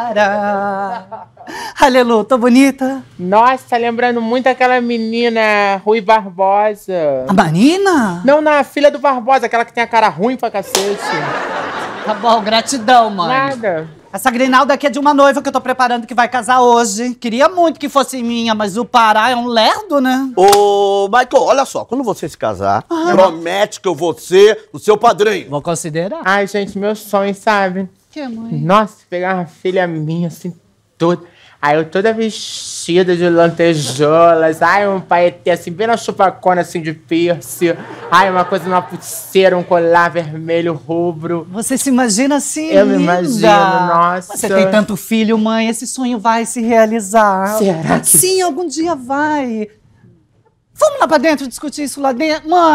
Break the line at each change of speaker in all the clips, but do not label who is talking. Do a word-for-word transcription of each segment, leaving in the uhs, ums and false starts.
Para. Aleluia, tô bonita?
Nossa, lembrando muito aquela menina Rui Barbosa.
A Marina?
Não, na filha do Barbosa, aquela que tem a cara ruim pra cacete.
Tá bom, gratidão, mãe.
Nada.
Essa grinalda aqui é de uma noiva que eu tô preparando que vai casar hoje. Queria muito que fosse minha, mas o Pará é um lerdo, né?
Ô, Michael, olha só, quando você se casar, ah, promete que eu vou ser o seu padrinho.
Vou considerar.
Ai, gente, meu sonho, sabe?
Que, mãe?
Nossa, pegar uma filha minha, assim, toda... Aí eu toda vestida de lantejoulas. Ai, um paetê, assim, bem na chupacona, assim, de piercing. Ai, uma coisa, uma pulseira, um colar vermelho, rubro.
Você se imagina assim,
Eu
linda.
me imagino, nossa.
Você tem tanto filho, mãe, esse sonho vai se realizar.
Será que...
Sim, algum dia vai. Vamos lá pra dentro discutir isso lá dentro? Mãe!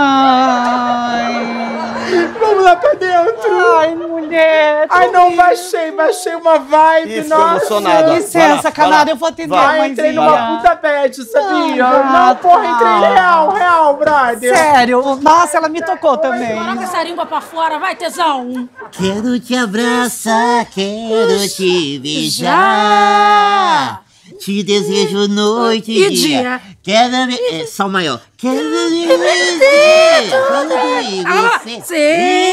Vamos lá pra dentro!
Ai, mulher!
Ai, não, baixei, baixei uma vibe,
Ih,
nossa!
emocionada.
Licença, canário, eu vou atender,
vai.
Ai, entrei
mãezinha.
numa puta bad, sabia?
Ah,
não, porra,
tá.
entrei real, real, brother!
Sério? Nossa, ela me tocou também.
Coloca essa língua pra fora, vai, tesão!
Quero te abraçar, quero te beijar. Te desejo noite e
E
dia.
dia.
Quero me... É, sol maior. Quero me viver tudo e
Ah,
você.
sim.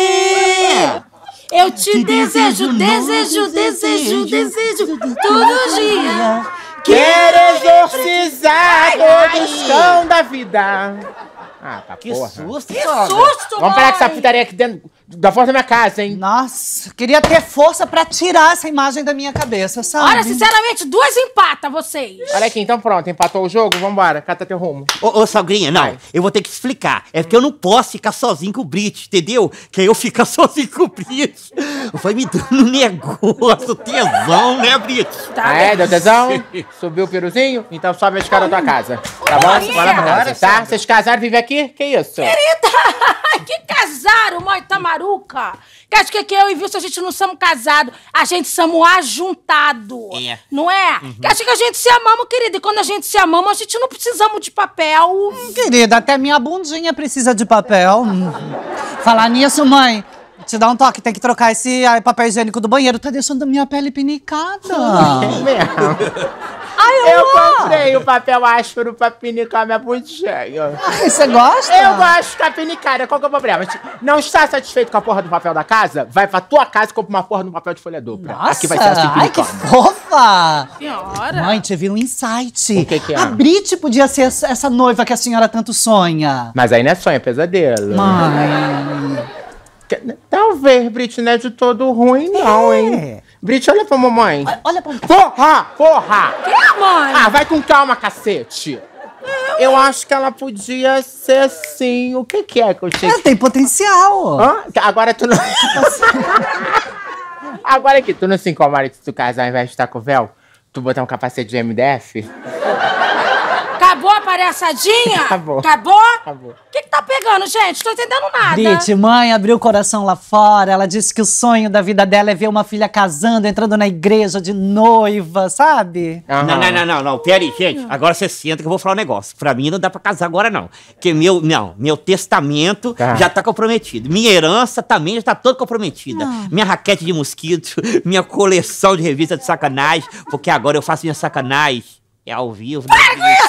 É.
Eu te desejo, desejo, desejo, desejo, todo dia.
Quero exorcizar todos os cão da vida! Ah, tá
Que
porra.
susto,
Que
sogra.
susto,
Vamos parar com essa
mãe.
putaria aqui dentro da porta da minha casa, hein?
Nossa, queria ter força pra tirar essa imagem da minha cabeça, sabe?
Olha, sinceramente, duas empata vocês.
Olha aqui, então pronto, empatou o jogo, vambora, cata teu rumo.
Ô, ô, sogrinha, não,
Vai.
eu vou ter que explicar. É porque eu não posso ficar sozinho com o Brit, entendeu? Que aí eu ficar sozinho com o Brit. Vai me dando um negócio, tesão, né, Brit?
Tá
Ah, é, deu tesão? Subiu o peruzinho? Então sobe a escada da tua casa. Tá bom?
Maria.
Bora pra casa, tá? Vocês casaram, vivem aqui? Que isso?
Querida, que casaram, mãe Tamaruca. Que acho que, que eu e Wilson, a gente não somos casados, a gente somos ajuntado.
É.
Não é? Que acho que a gente se amamos, querida, e quando a gente se amamos, a gente não precisamos de papel.
Querida, até minha bundinha precisa de papel. Hum. Falar nisso, mãe, te dá um toque, tem que trocar esse ai, papel higiênico do banheiro, tá deixando a minha pele pinicada.
É mesmo.
Ai,
Eu
amor.
comprei o papel áspero pra pinicar minha bundinha.
Ai, você gosta?
Eu gosto de ficar pinicada, qual que é o problema? Não está satisfeito com a porra do papel da casa? Vai pra tua casa e compra uma porra no papel de folha dupla.
Nossa,
Aqui vai ser assim
ai, que
pinicando.
Senhora.
fofa! Mãe, tive um insight.
O que que é?
A Brit podia ser essa essa noiva que a senhora tanto sonha.
Mas aí não é sonho, é pesadelo.
Mãe...
Que- Talvez, Brit, não é de todo ruim, não,
É.
hein? Brit, olha pra mamãe.
Olha pra...
Porra! Porra!
Que, mãe?
Ah, vai com calma, cacete! Eu acho que ela podia ser assim. O que que é que eu tinha
Ela tem potencial.
Hã? Agora tu não... Agora que tu não se incomoda que se tu casar ao invés de estar com o véu, tu botar um capacete de M D F?
Acabou a palhaçadinha?
Acabou.
Acabou?
Acabou.
O que que tá pegando, gente? Tô entendendo nada.
Brit, mãe abriu o coração lá fora. Ela disse que o sonho da vida dela é ver uma filha casando, entrando na igreja de noiva, sabe?
Aham.
Não, não, não, não, não. Pera aí, gente. Agora você senta que eu vou falar um negócio. Pra mim não dá pra casar agora, não. Porque meu, não, meu testamento
Tá.
já tá comprometido. Minha herança também já tá toda comprometida. Minha raquete de mosquito, minha coleção de revistas de sacanagem, porque agora eu faço minha sacanagem. É ao vivo. Né?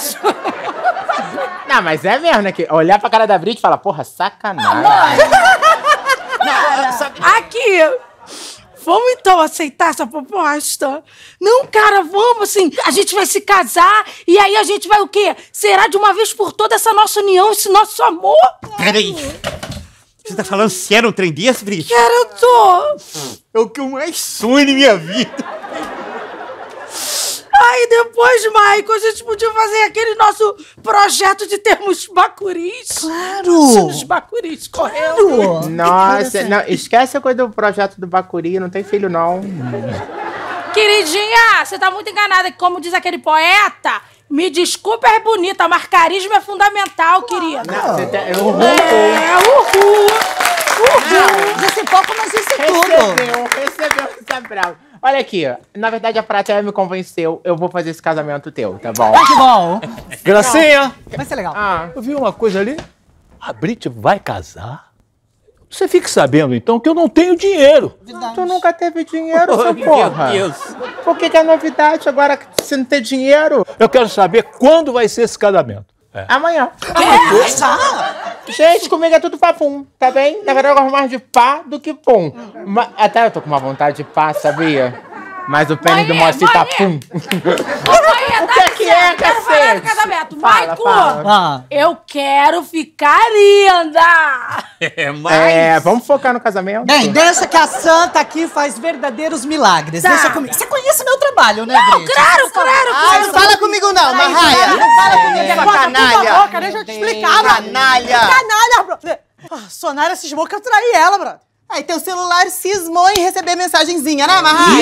Não, mas é mesmo, né? Que olhar pra cara da Brit e falar, porra, sacanagem.
Aqui. Vamos então aceitar essa proposta? Não, cara, vamos assim. A gente vai se casar e aí a gente vai o quê? Será de uma vez por toda essa nossa união, esse nosso amor?
Peraí. Você tá falando sério um trem desse, Brit?
Cara, eu tô.
É o que eu mais sonho na minha vida.
Aí depois, Michael, a gente podia fazer aquele nosso projeto de termos bacuris.
Claro.
Os bacuris correndo.
Nossa, não, esquece a coisa do projeto do Bacuri, não tem filho, não.
Queridinha, você tá muito enganada, que como diz aquele poeta, me desculpa, é bonita, mas carisma é fundamental, querida.
Não, você tem... Uhul.
É, uhul.
Uhul. Disse pouco, mas disse tudo.
Recebeu, recebeu essa brava. Olha aqui, na verdade a Pratéia me convenceu, eu vou fazer esse casamento teu, tá bom?
Ah, que bom.
Gracinha,
Vai ser legal.
Ah,
eu vi uma coisa ali. A Brit vai casar? Você fique sabendo, então, que eu não tenho dinheiro.
tu nunca teve dinheiro, seu
Meu
porra.
Deus.
Por que que é novidade agora que você não tem dinheiro?
Eu quero saber quando vai ser esse casamento. É.
Amanhã.
É, já?
Gente, comigo é tudo papum, tá bem? Na verdade, eu gosto mais de pá do que pum. Ma- Até eu tô com uma vontade de pá, sabia? Mas o pênis do
Mãe,
moço tá
mãe.
pum.
O
que é que é,
Quero falar
cacete?
do casamento.
Fala,
Maico,
fala.
Ah.
eu quero ficar linda.
É, mas...
É, vamos focar no casamento?
Bem, deixa que a santa aqui faz verdadeiros milagres.
Tá.
Deixa comigo. Você conhece meu trabalho, né,
Não,
Brito?
claro, claro,
Ai, não
claro.
fala comigo não, Marraia.
Não fala comigo,
Sua
agora,
canalha.
por favor, deixa eu te explicar, mano.
Canalha.
Canalha, brother. Ah, Sonara cismou que eu traí ela, brother.
Aí teu celular cismou em receber mensagenzinha, né, Marraia?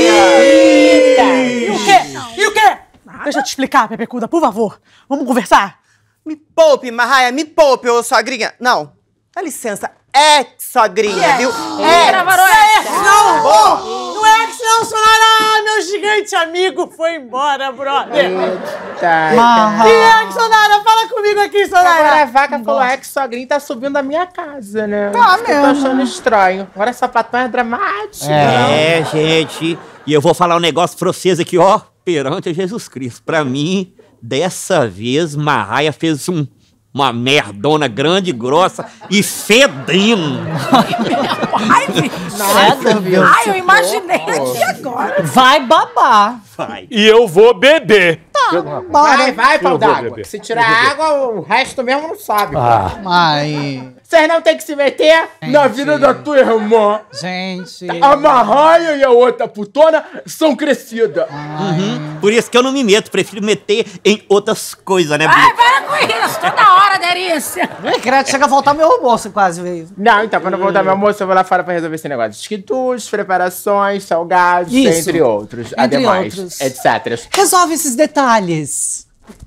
E o quê? E o quê? Deixa eu te explicar, Pepecuda, por favor. Vamos conversar?
Me poupe, Marraia, me poupe, ô sogrinha. Não, dá licença, ex-sogrinha, viu?
Ih, gravaram
Ex não! Oh, não é ex não, Sonara! Meu gigante amigo foi embora, brother.
Tá.
Que ex, Sonara? Fala comigo aqui, Sonara.
Agora a vaca falou é que sogrinho tá subindo da minha casa, né?
Tá
Isso que eu tô
mesmo.
achando estranho. Agora sapatão é dramático.
É, gente, e eu vou falar um negócio pra vocês aqui, ó, perante a Jesus Cristo. Pra mim, dessa vez, Marraia fez um, uma merdona grande, grossa e fedendo.
Ai,
Nossa, meu.
ai, eu imaginei aqui agora.
Vai babar.
Vai.
E eu vou beber.
Vai, vai, pau
Eu vou
d'água.
beber.
Se tirar água, o resto mesmo não sabe.
Ah,
Ai,
Vocês não tem que se meter na vida da tua irmã.
gente.
A Marraia e a outra putona são crescidas.
Uhum. Por isso que eu não me meto, prefiro meter em outras coisas, né,
Ai,
Brito?
para com isso, toda hora, Derícia.
Ai, credo, chega a voltar meu almoço quase, veio.
Não, então, quando eu voltar meu almoço, eu vou lá fora pra resolver esse negócio. Esquitudes, preparações, salgados,
Isso.
entre outros.
Entre
Ademais,
outros.
etcétera.
Resolve esses detalhes.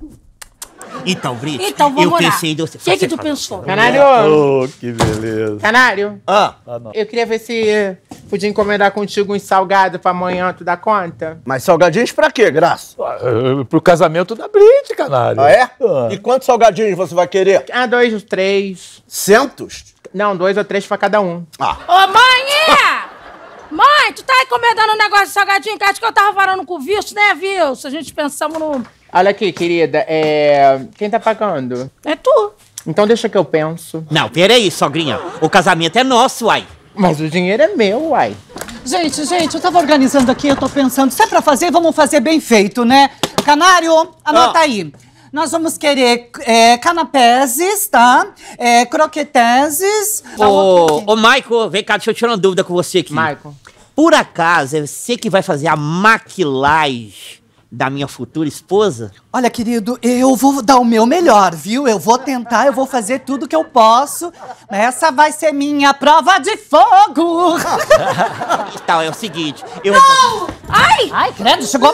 Então, Brito,
Então, vamos
eu
lá.
pensei... em
O
você.
que que
Você
tu
fala.
pensou?
Canário!
oh, que beleza.
Canário!
Ah,
Eu queria ver se podia encomendar contigo uns salgados pra amanhã, tu dá conta?
mas salgadinhos pra quê, Graça?
Ah, Pro casamento da Brit, canário.
Ah, é?
Ah.
E quantos salgadinhos você vai querer?
Ah, dois, três.
Centos?
Não, dois ou três pra cada um.
Ô, mãe! Mãe, tu tá encomendando um negócio de salgadinho que acho que eu tava falando com o visto, né, viu? Se a gente pensamos no...
Olha aqui, querida, é... quem tá pagando?
É tu.
Então deixa que eu penso.
Não, peraí, sogrinha. O casamento é nosso, uai.
Mas o dinheiro é meu, uai.
Gente, gente, eu tava organizando aqui, eu tô pensando, se é pra fazer, vamos fazer bem feito, né? Canário, anota
Ah.
aí. Nós vamos querer é, canapéses, tá? É, croqueteses.
Ô, ô, Michael, vem cá, deixa eu tirar uma dúvida com você aqui.
Michael.
Por acaso, é você que vai fazer a maquilagem da minha futura esposa?
Olha, querido, eu vou dar o meu melhor, viu? Eu vou tentar, eu vou fazer tudo que eu posso. Essa vai ser minha prova de fogo.
Então, é o seguinte, eu...
Ai!
Ai, credo, chegou...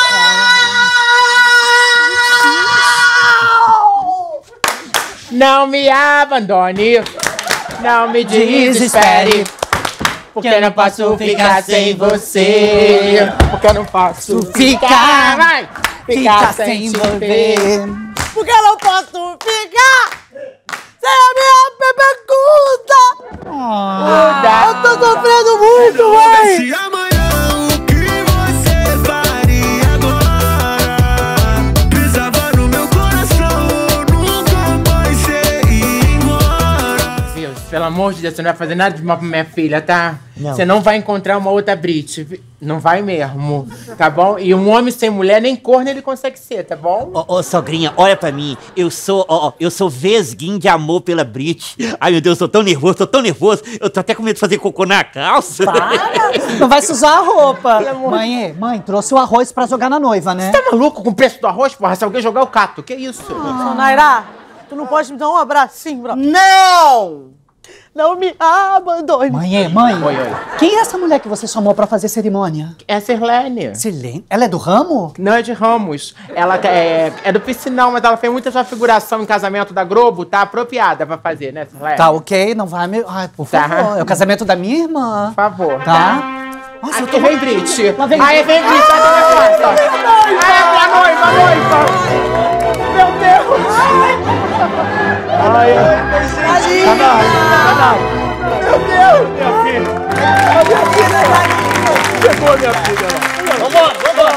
Não me abandone, não me desespere, porque eu não posso ficar sem você, porque eu não posso ficar, vai,
Ficar sem
te
ver. Porque eu não posso ficar sem a minha bebecuda. Ah, eu tô sofrendo muito, mãe.
Se amanhã o que você faria agora? Pisava no meu coração, nunca mais sei ir embora.
Deus, pelo amor de Deus, você não vai fazer nada de mal pra minha filha, tá?
Não.
Você não vai encontrar uma outra Brit. Não vai mesmo, tá bom? E um homem sem mulher, nem corno ele consegue ser, tá bom?
Ô, ô, sogrinha, olha pra mim. Eu sou, ó, ó, eu sou vesguinho de amor pela Brit. Ai, meu Deus, eu tô tão nervoso, tô tão nervoso. Eu tô até com medo de fazer cocô na calça.
Não vai sujar a roupa. Mãe, mãe, trouxe o arroz pra jogar na noiva, né?
Tá maluco com o preço do arroz, porra? Se alguém jogar o cato, que isso?
Naira, tu não pode me dar um abracinho, bro?
Não!
Não me abandone. Mãe, mãe,
Oi, oi.
quem é essa mulher que você chamou pra fazer cerimônia?
É a Sirlene.
Silene? Ela é do ramo?
Não é de Ramos. Ela é, é do piscinão, mas ela fez muita já figuração em casamento da Globo, tá apropriada pra fazer, né, Sirlene?
Tá, ok, não vai me... Ai, por
Tá.
favor, é o casamento da minha irmã.
Por favor.
Tá? Nossa, eu
Aqui
tô...
vem Brit.
Lá vem
Aí vem Brit, sai da minha porta. Ai, a noiva, a noiva. Meu Deus.
Ai, ai. Canário, canário.
Meu Deus.
Minha filha. Chegou, minha filha. Lá. Vambora, vambora.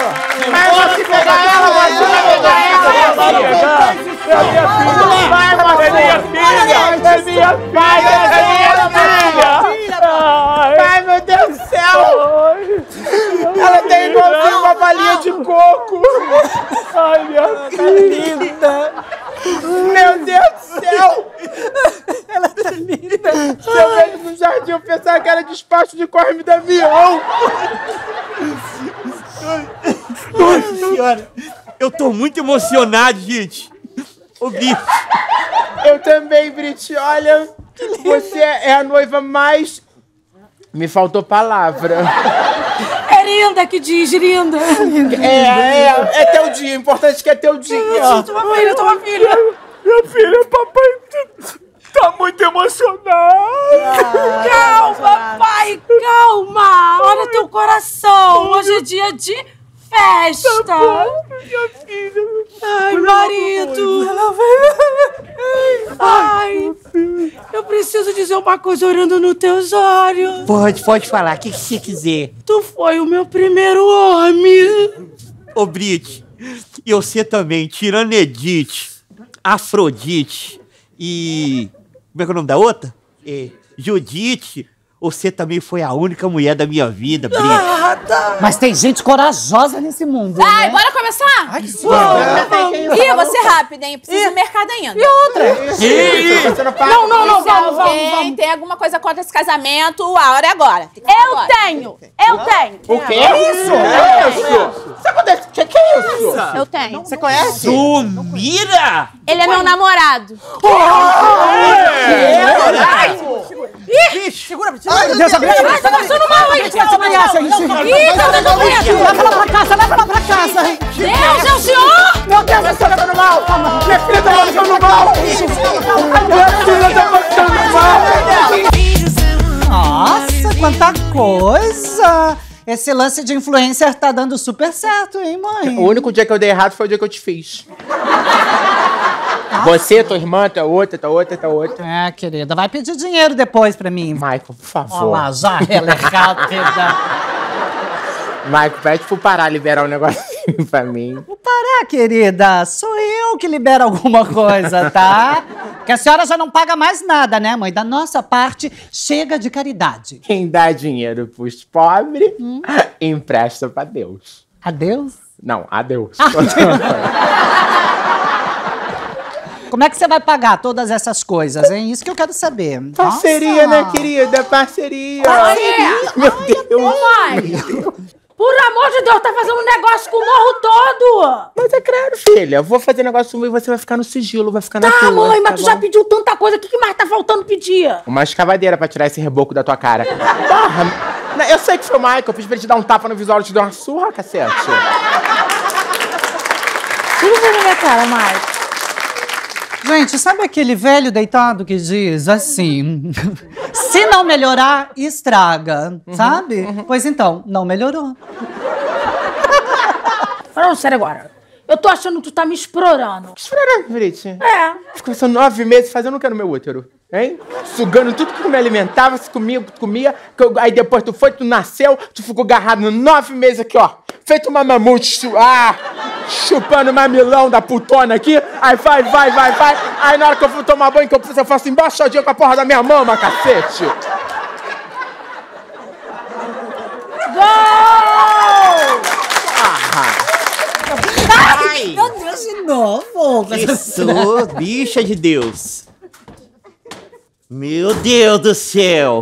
Vai, Marcelo! É minha filha! É minha filha! É minha filha! Ai, meu Deus do céu! Ela tem igualzinho uma balinha de coco! Ai, minha filha! Linda! Meu Deus do céu! Ela tá linda! Se eu vejo no jardim, eu pensava que era despacho de corme de avião!
Nossa senhora! Eu tô muito emocionado, gente! Ô, Brit!
Eu também, Brit. Olha, você é a noiva mais... Me faltou palavra.
É linda que diz, linda.
É, é, é teu dia. O importante é que é teu dia.
Tua filha, tua filha.
Minha filha, papai tá muito emocionado.
Calma, pai, calma. Olha teu coração. Hoje é dia de festa.
Minha filha.
Ai, marido. Ai, eu preciso dizer uma coisa olhando nos teus olhos.
Pode, pode falar, o que, que você quiser.
Tu foi o meu primeiro homem.
Ô, Brit, e você também, tirando Edith, Afrodite e... Como é que é o nome da outra? É, Judite, você também foi a única mulher da minha vida, Brit.
Ah, tá.
Mas tem gente corajosa nesse mundo,
Ai,
né?
bora começar?
Ai, que
Ih, você rápida, hein? Preciso ir no mercado ainda.
E outra?
Ih, você não para.
Não, não, não,
Se
vamos, vamos,
alguém
vamos.
tem alguma coisa contra esse casamento, a hora é agora. Tem que ser
Eu
agora.
tenho, eu tenho.
O quê? Isso? Que isso? Isso acontece. O que, que é isso?
Eu tenho.
Você conhece?
Sumira!
Ele é meu namorado.
Meu Deus, abre
Ai, tá passando mal aí.
Ih, tá dando medo. Leva ela pra casa, leva ela pra casa.
Deus, é o senhor?
Meu Deus, você tá passando mal.
Minha filha tá passando mal. Minha filha tá passando mal.
Nossa, quanta coisa. Esse lance de influencer tá dando super certo, hein, mãe?
O único dia que eu dei errado foi o dia que eu te fiz. Você, tua irmã, tua outra, tua outra, tua outra.
É, querida, vai pedir dinheiro depois pra mim.
Michael, por favor.
Olha lá, já ela é rápida.
Michael, pede pro Pará liberar um negocinho pra mim.
Vou parar, querida. Sou eu que libero alguma coisa, tá? Porque a senhora já não paga mais nada, né, mãe? Da nossa parte, chega de caridade.
Quem dá dinheiro pros pobres, empresta pra Deus.
Adeus?
Não, a Deus.
Como é que você vai pagar todas essas coisas, hein? Isso que eu quero saber.
Parceria,
Nossa.
né, querida? Parceria.
Parceria.
Meu Deus.
Por amor de Deus, tá fazendo um negócio com o morro todo.
Mas é claro, filha. Eu vou fazer negócio comigo e você vai ficar no sigilo, vai ficar na
Tá,
tua.
mãe, mas
tá
tu
bom?
já pediu tanta coisa. O que, que mais tá faltando pedir?
Uma escavadeira pra tirar esse reboco da tua cara. Porra, eu sei que foi o Michael. Eu pedi pra ele te dar um tapa no visual e te dar uma surra, cacete.
Tira pra minha cara, Mike.
Gente, sabe aquele velho deitado que diz assim... Se não melhorar, estraga, sabe? Pois então, não melhorou.
Falando sério agora. Eu tô achando que tu tá me explorando.
Espera, Brit.
É.
Ficou só nove meses fazendo o que no meu útero? Hein? Sugando tudo que tu me alimentava, se comia, tu comia. que eu- Aí depois tu foi, tu nasceu, tu ficou agarrado nove meses aqui, ó. Feito uma mamute. chu- Ah! Chupando mamilão da putona aqui. Aí vai, vai, vai, vai. Aí na hora que eu fui tomar banho, que eu preciso, eu faço embaixadinha com a porra da minha mama, cacete.
Gol!
Ai!
Meu Deus, de novo.
Isso, bicha de Deus. Meu Deus do céu.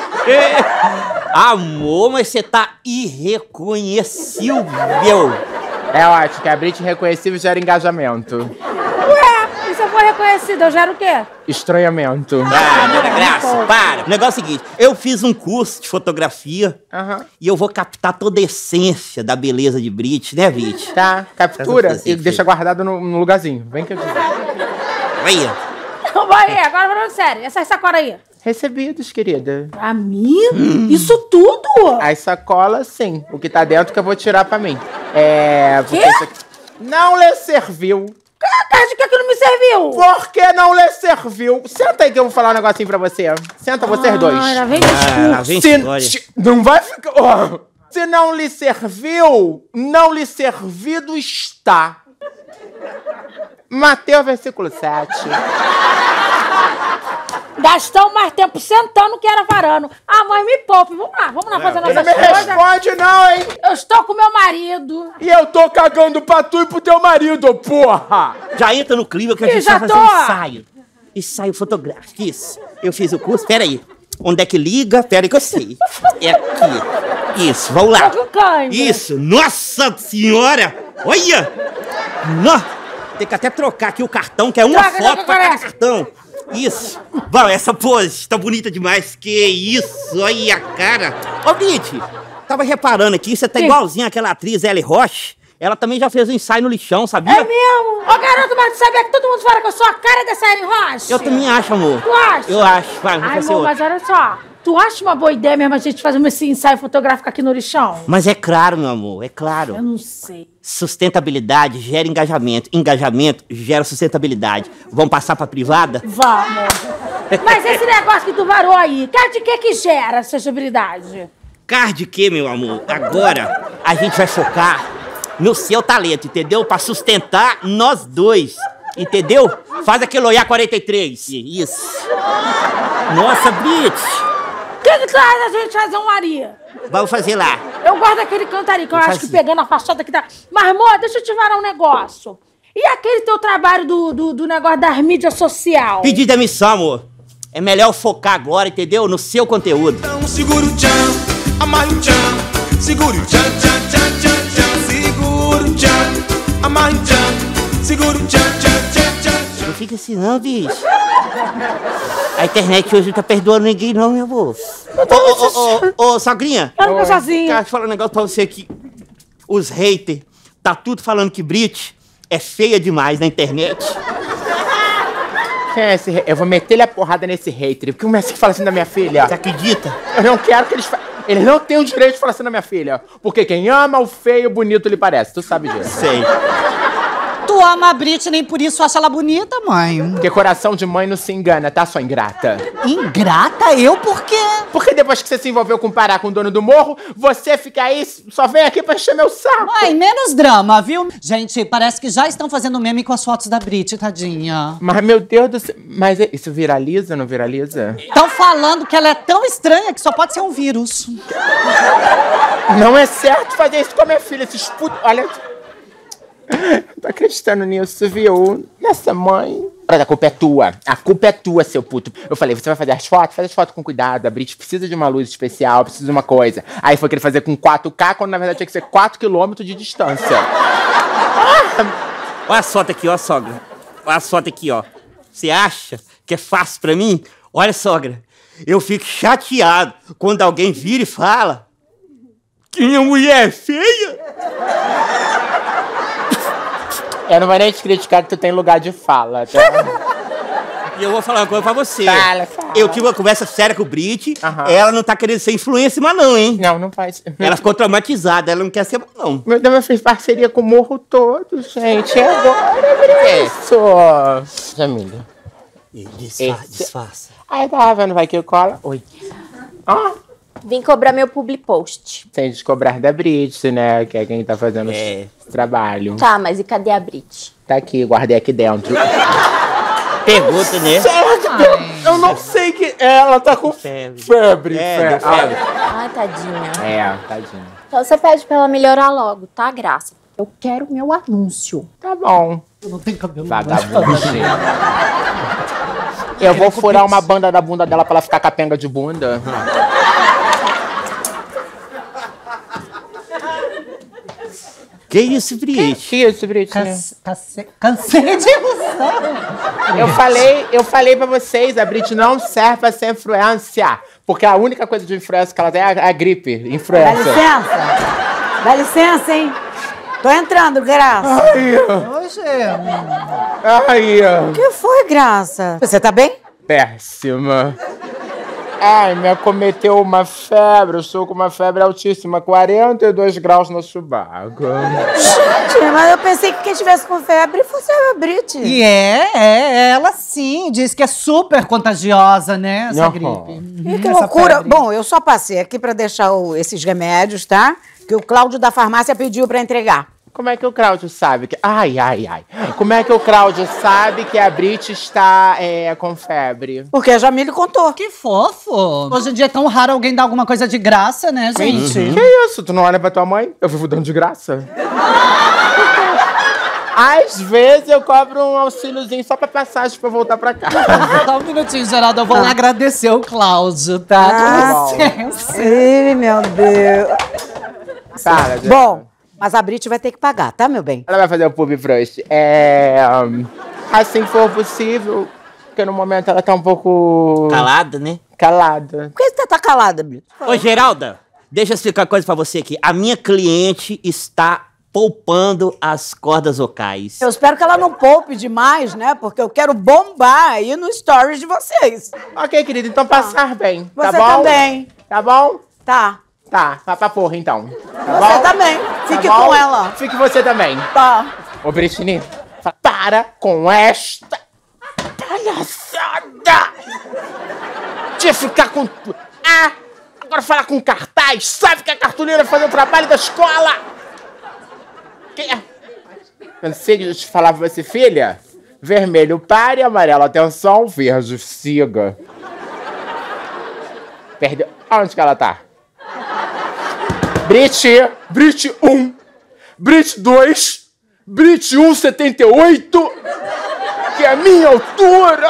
Amor, mas você tá irreconhecível.
É ótimo, que a Brit reconhecível gera engajamento.
Ué, e se eu for reconhecida, eu gero o quê?
Estranhamento.
Ah, Dona Graça, para. O negócio é o seguinte, eu fiz um curso de fotografia
Aham.
e eu vou captar toda a essência da beleza de Brit, né, Brit?
Tá, captura
Essa foi
e
assim,
deixa
foi.
guardado no, no lugarzinho. Vem que eu digo.
Olha.
Não, vai, agora falando sério. Essa sacola aí.
Recebidos, querida.
Pra mim? Isso tudo?
As sacolas, sim. O que tá dentro que eu vou tirar pra mim. É... porque
Quê?
isso aqui não lhe serviu.
Cara, de que que não me serviu?
Por que não lhe serviu? Senta aí que eu vou falar um negocinho pra você. Senta vocês dois.
Ai, lá vem
Ah,
discurso.
lá vem
Se-
história.
se- não vai ficar... ó. Se não lhe serviu, não lhe servido está. Mateus, versículo sete.
Gastamos mais tempo sentando que era varando. Ah, mãe, me poupe. Vamos lá, vamos lá fazer
Não
nossas
me
coisas.
responde não, hein?
Eu estou com meu marido.
E eu tô cagando pra tu e pro teu marido, porra!
Já entra no clima que a
Ih,
gente
já
vai
tô.
fazer um ensaio. Ensaio fotográfico, isso. Eu fiz o curso, pera aí. Onde é que liga? Pera aí que eu sei. É aqui. Isso, vamos lá.
Tô com cãibra.
Isso, nossa senhora! Olha! Nó. Tem que até trocar aqui o cartão, que é uma
Troca,
foto
troca,
pra cada
troca.
cartão. Isso. Vamos, essa pose tá bonita demais. Que isso, olha a cara. Ô, Brit, tava reparando aqui, você tá
Sim.
igualzinha àquela atriz Ellie Roche. Ela também já fez um ensaio no lixão, sabia?
É mesmo? Ô, garoto, mas tu sabia que todo mundo fala que eu sou a cara dessa Ellen Roche?
Eu também acho, amor.
Tu acha?
Eu acho. Vai, vou
Ai,
fazer
amor,
outro.
mas olha só. Tu acha uma boa ideia mesmo a gente fazer esse ensaio fotográfico aqui no lixão?
Mas é claro, meu amor, é claro.
Eu não sei.
Sustentabilidade gera engajamento. Engajamento gera sustentabilidade. Vamos passar pra privada?
Vamos. Mas esse negócio que tu varou aí, cara, de que que gera sustentabilidade?
Car de quê, meu amor? Agora a gente vai focar no seu talento, entendeu? Pra sustentar nós dois, entendeu? Faz aquele olhar quarenta e três. Isso. Nossa, Brit.
O que que tu acha da gente fazer um Maria?
Vamos fazer lá.
Eu gosto daquele cantarinho, que eu
Vou
acho que
fazer.
pegando a fachada que tá... Mas, amor, deixa eu te varar um negócio. E aquele teu trabalho do, do, do negócio das mídias sociais?
Pedir demissão, amor. É melhor focar agora, entendeu? No seu conteúdo.
Então segura o tchan, amarre o tchan, segura o tchan, tchan, tchan, tchan, tchan, segura o tchan, amarre o tchan, segura o tchan, tchan, tchan, tchan.
Não fica assim não, bicho. A internet hoje não tá perdoando ninguém não, meu amor. Ô, ô, ô, ô, ô, sogrinha.
Eu não tô sozinha.
Cara, deixa eu falar um negócio pra você aqui. Os haters, tá tudo falando que Brit é feia demais na internet.
Quem é esse? Eu vou meter-lhe a porrada nesse hater. Porque começa que fala assim da minha filha.
Você acredita?
Eu não quero que eles fa... Eles não têm o direito de falar assim da minha filha. Porque quem ama o feio, bonito lhe parece. Tu sabe disso.
Sei.
Tu ama a Brit, nem por isso acha ela bonita, mãe.
Porque coração de mãe não se engana, tá, sua ingrata?
Ingrata? Eu por quê?
Porque depois que você se envolveu com parar com o dono do morro, você fica aí, só vem aqui pra encher meu saco.
Mãe, menos drama, viu? Gente, parece que já estão fazendo meme com as fotos da Brit, tadinha.
Mas, meu Deus do céu, mas isso viraliza, não viraliza?
Estão falando que ela é tão estranha que só pode ser um vírus.
Não é certo fazer isso com a minha filha, esses putos... Olha... Não tô acreditando nisso, viu? Nessa mãe... A culpa é tua. A culpa é tua, seu puto. Eu falei, você vai fazer as fotos? Faz as fotos com cuidado. A Brit precisa de uma luz especial, precisa de uma coisa. Aí foi querer fazer com quatro K, quando na verdade tinha que ser quatro quilômetros de distância.
Olha a foto aqui, ó, sogra. Olha a foto aqui, ó. Você acha que é fácil pra mim? Olha, sogra, eu fico chateado quando alguém vira e fala que minha mulher é feia.
Eu não vou nem te criticar que tu tem lugar de fala, tá?
E eu vou falar uma coisa pra você.
Fala, fala.
Eu tive uma conversa séria com o Brit.
Aham.
Ela não tá querendo ser influencer, mas não, hein?
Não, não faz.
Ela ficou traumatizada, ela não quer ser mais, não.
Meu Deus, eu fiz parceria com o morro todo, gente. É agora isso. Jamília.
Disfarça,
Esse-
disfarça.
Aí tava vendo, vai que eu cola. Oi. Ó,
Vim cobrar meu public post.
sem descobrar da Brit, né? Que é quem tá fazendo
É.
esse trabalho.
Tá, mas e cadê a Brit?
Tá aqui, guardei aqui dentro.
Pergunta, né?
Eu não sei que. Ela tá com
Febre.
febre.
É, deu
febre.
febre.
Ai, tadinha.
Ah, é, tadinho.
Então você pede pra ela melhorar logo, tá, Graça? Eu quero meu anúncio.
Tá bom.
Eu não tenho cabelo.
Vagabundinho. Eu vou furar uma banda da bunda dela pra ela ficar capenga de bunda.
Que isso, Brit?
Que isso, Brit?
Canse- canse- Cansei de usar.
Eu falei, eu falei pra vocês, a Brit não serve pra ser influência. Porque a única coisa de influência que ela tem é a, a gripe.
Dá
Influência.
licença. Dá licença, hein? Tô entrando, Graça.
Ai,
Hoje,
ai,
O que foi, Graça? Você tá bem?
péssima. Ai, me acometeu uma febre. Eu estou com uma febre altíssima, quarenta e dois graus no subaco.
Gente, mas eu pensei que quem tivesse com febre fosse a Brit.
e é, é, ela sim. Diz que é super contagiosa, né? Essa
Aham.
gripe.
Ih, que
Essa
loucura.
febre.
Bom, eu só passei aqui pra deixar o- esses remédios, tá? Que o Cláudio da farmácia pediu pra entregar.
Como é que o Cláudio sabe que... Ai, ai, ai. Como é que o Cláudio sabe que a Brit está é, com febre?
Porque a Jamile contou.
Que fofo. Hoje em dia é tão raro alguém dar alguma coisa de graça, né, gente?
Uhum. Que isso? Tu não olha pra tua mãe? Eu vivo dando de graça. Às vezes eu cobro um auxíliozinho só pra passagem pra voltar pra casa.
Só um minutinho, Geraldo. Eu vou lá agradecer o Cláudio, tá?
Ah,
Com licença.
Ih, meu Deus.
Para, gente.
Bom, mas a Brit vai ter que pagar, tá, meu bem?
Ela vai fazer o pub frost. É... um, assim que for possível, porque no momento ela tá um pouco...
Calada, né?
Calada.
Por que você tá calada, Brit?
Ô, Geralda, deixa eu explicar uma coisa pra você aqui. A minha cliente está poupando as cordas vocais.
Eu espero que ela não poupe demais, né? Porque eu quero bombar aí no stories de vocês.
Ok, querida, então passar bem,
Você
tá bom?
também.
Tá bom?
Tá.
Tá, vai pra porra então. Tá
Você
bom?
também. Fique
Tá bom?
com ela.
Fique você também.
Tá.
Ô, Britney, para com esta palhaçada de ficar com... Ah, agora falar com cartaz. Sabe que a cartolina vai fazer o trabalho da escola. Que... Cansei de te falar pra você, filha. Vermelho, pare. Amarelo, atenção. Verde, siga. Perdeu. Onde que ela tá? Brit, Brit um, Brit dois, Brit um setenta e oito, que é a minha altura.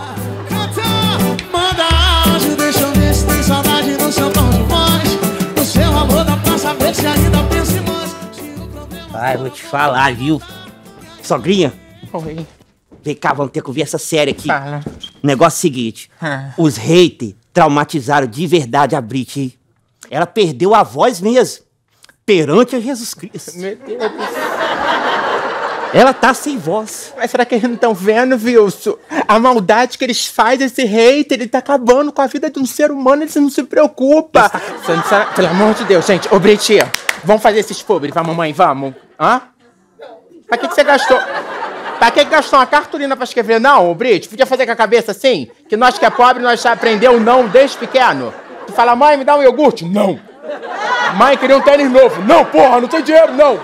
Manda áudio, deixa eu ver se tem saudade no seu tom de voz. No seu amor dá pra saber se ainda pensa em nós.
Ai, vou te falar, viu? Sogrinha,
Oi.
vem cá, vamos ter conversa séria aqui.
Fala.
Negócio seguinte,
Ah.
os haters traumatizaram de verdade a Brit, hein? Ela perdeu a voz mesmo, perante a Jesus Cristo.
Meu Deus do céu.
Ela tá sem voz.
Mas será que eles não estão vendo, Wilson? A maldade que eles fazem, esse hater, ele tá acabando com a vida de um ser humano, ele não se preocupa. Tá... Pelo amor de Deus, gente. Ô, Brit, vamos fazer esses pobres, vamos, mamãe, vamos. Hã? Pra que, que você gastou... Pra que, que gastou uma cartolina pra escrever não, Brit? Podia fazer com a cabeça assim? Que nós que é pobre, nós já aprendeu não desde pequeno. Tu fala, mãe, me dá um iogurte? Não. Mãe, queria um tênis novo. Não, porra, não tem dinheiro, não.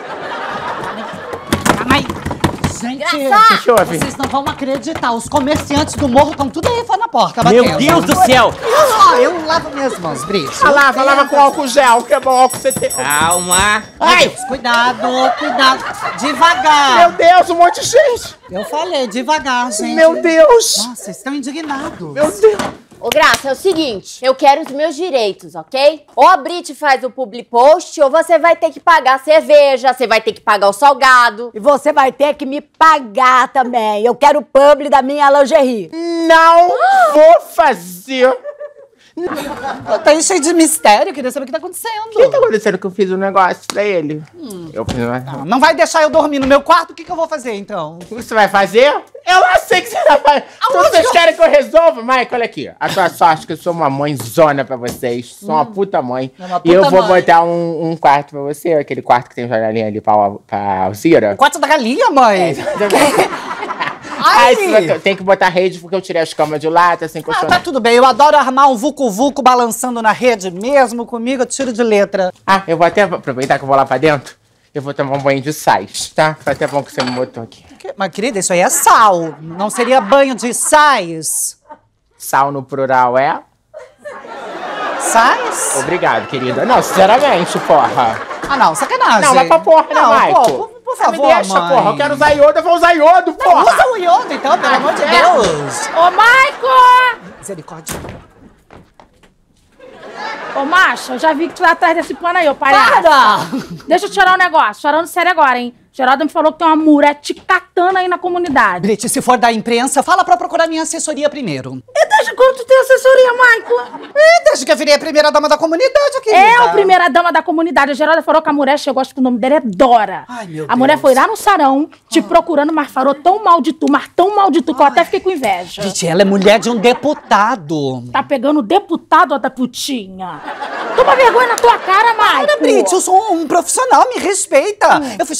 Mãe, gente,
O que houve?
vocês não vão acreditar. Os comerciantes do morro estão tudo aí fora na porta,
Meu
batendo.
Deus do céu!
Ó, eu lavo minhas mãos, Brit.
Ah, lava, lava com álcool gel, que é bom álcool você tem.
Calma!
Ai, Deus, cuidado, cuidado. Devagar.
Meu Deus, um monte de gente.
Eu falei, devagar, gente.
Meu Deus.
Nossa, vocês estão indignados.
Meu Deus.
Ô, Graça, é o seguinte, eu quero os meus direitos, ok? Ou a Brit faz o public post, ou você vai ter que pagar a cerveja, você vai ter que pagar o salgado.
E você vai ter que me pagar também. Eu quero o publi da minha lingerie.
Não vou fazer.
Tá aí cheio de mistério, queria saber o que tá acontecendo.
O que tá acontecendo que eu fiz um negócio pra ele? Hum. Eu fiz um negócio.
Não vai deixar eu dormir no meu quarto? O que, que eu vou fazer, então?
O que você vai fazer? Eu não sei o que você vai fazer. Então vocês querem que eu resolva? Mike, olha aqui. A tua sorte que eu sou uma mãezona pra vocês. Sou uma puta mãe.
É uma
E eu
puta
vou
mãe.
botar um, um quarto pra você. Aquele quarto que tem janelinha ali pra, pra Alcira.
O quarto da galinha, mãe.
Ai, você tem que botar rede porque eu tirei as camas de lá, tá sem
Ah,
colchão.
tá tudo bem. Eu adoro armar um vucu-vucu balançando na rede mesmo comigo. Eu tiro de letra.
Ah, eu vou até aproveitar que eu vou lá pra dentro. Eu vou tomar um banho de sais, tá? Foi até bom que você me botou aqui.
Que- Mas, querida, isso aí é sal. Não seria banho de sais?
Sal no plural é?
Sais?
Obrigado, querida. Não, sinceramente, porra.
Ah, não, sacanagem.
Não, vai pra porra, né,
Não,
Maico?
pô, por, por
Você me
favor,
deixa,
mãe.
porra. Eu quero usar iodo, eu vou usar iodo, porra.
Usa o iodo, então, pelo amor de
é.
Deus.
Ô, Maico!
Misericórdia.
Ô, macho, eu já vi que tu vai atrás desse pano aí, ô palhaço.
Para!
Deixa eu te chorar um negócio. Chorando sério agora, hein? Geraldo me falou que tem uma mulher te catando aí na comunidade.
Brit, se for da imprensa, fala pra procurar minha assessoria primeiro.
E desde quando tu tem assessoria, Maico?
E desde que eu virei a primeira dama da comunidade, querida.
É a primeira dama da comunidade. A Geralda falou que a mulher chegou, acho que o nome dela é Dora.
Ai, meu
a
Deus.
mulher foi lá no sarão, te procurando, mas falou tão mal de tu, mas tão mal de tu, que eu até fiquei com inveja.
Brit, ela é mulher de um deputado.
Tá pegando o deputado, ó, da putinha. Toma vergonha na tua cara, Maico.
Para, Brit, eu sou um, um profissional, me respeita. Eu fui chamada pra ir na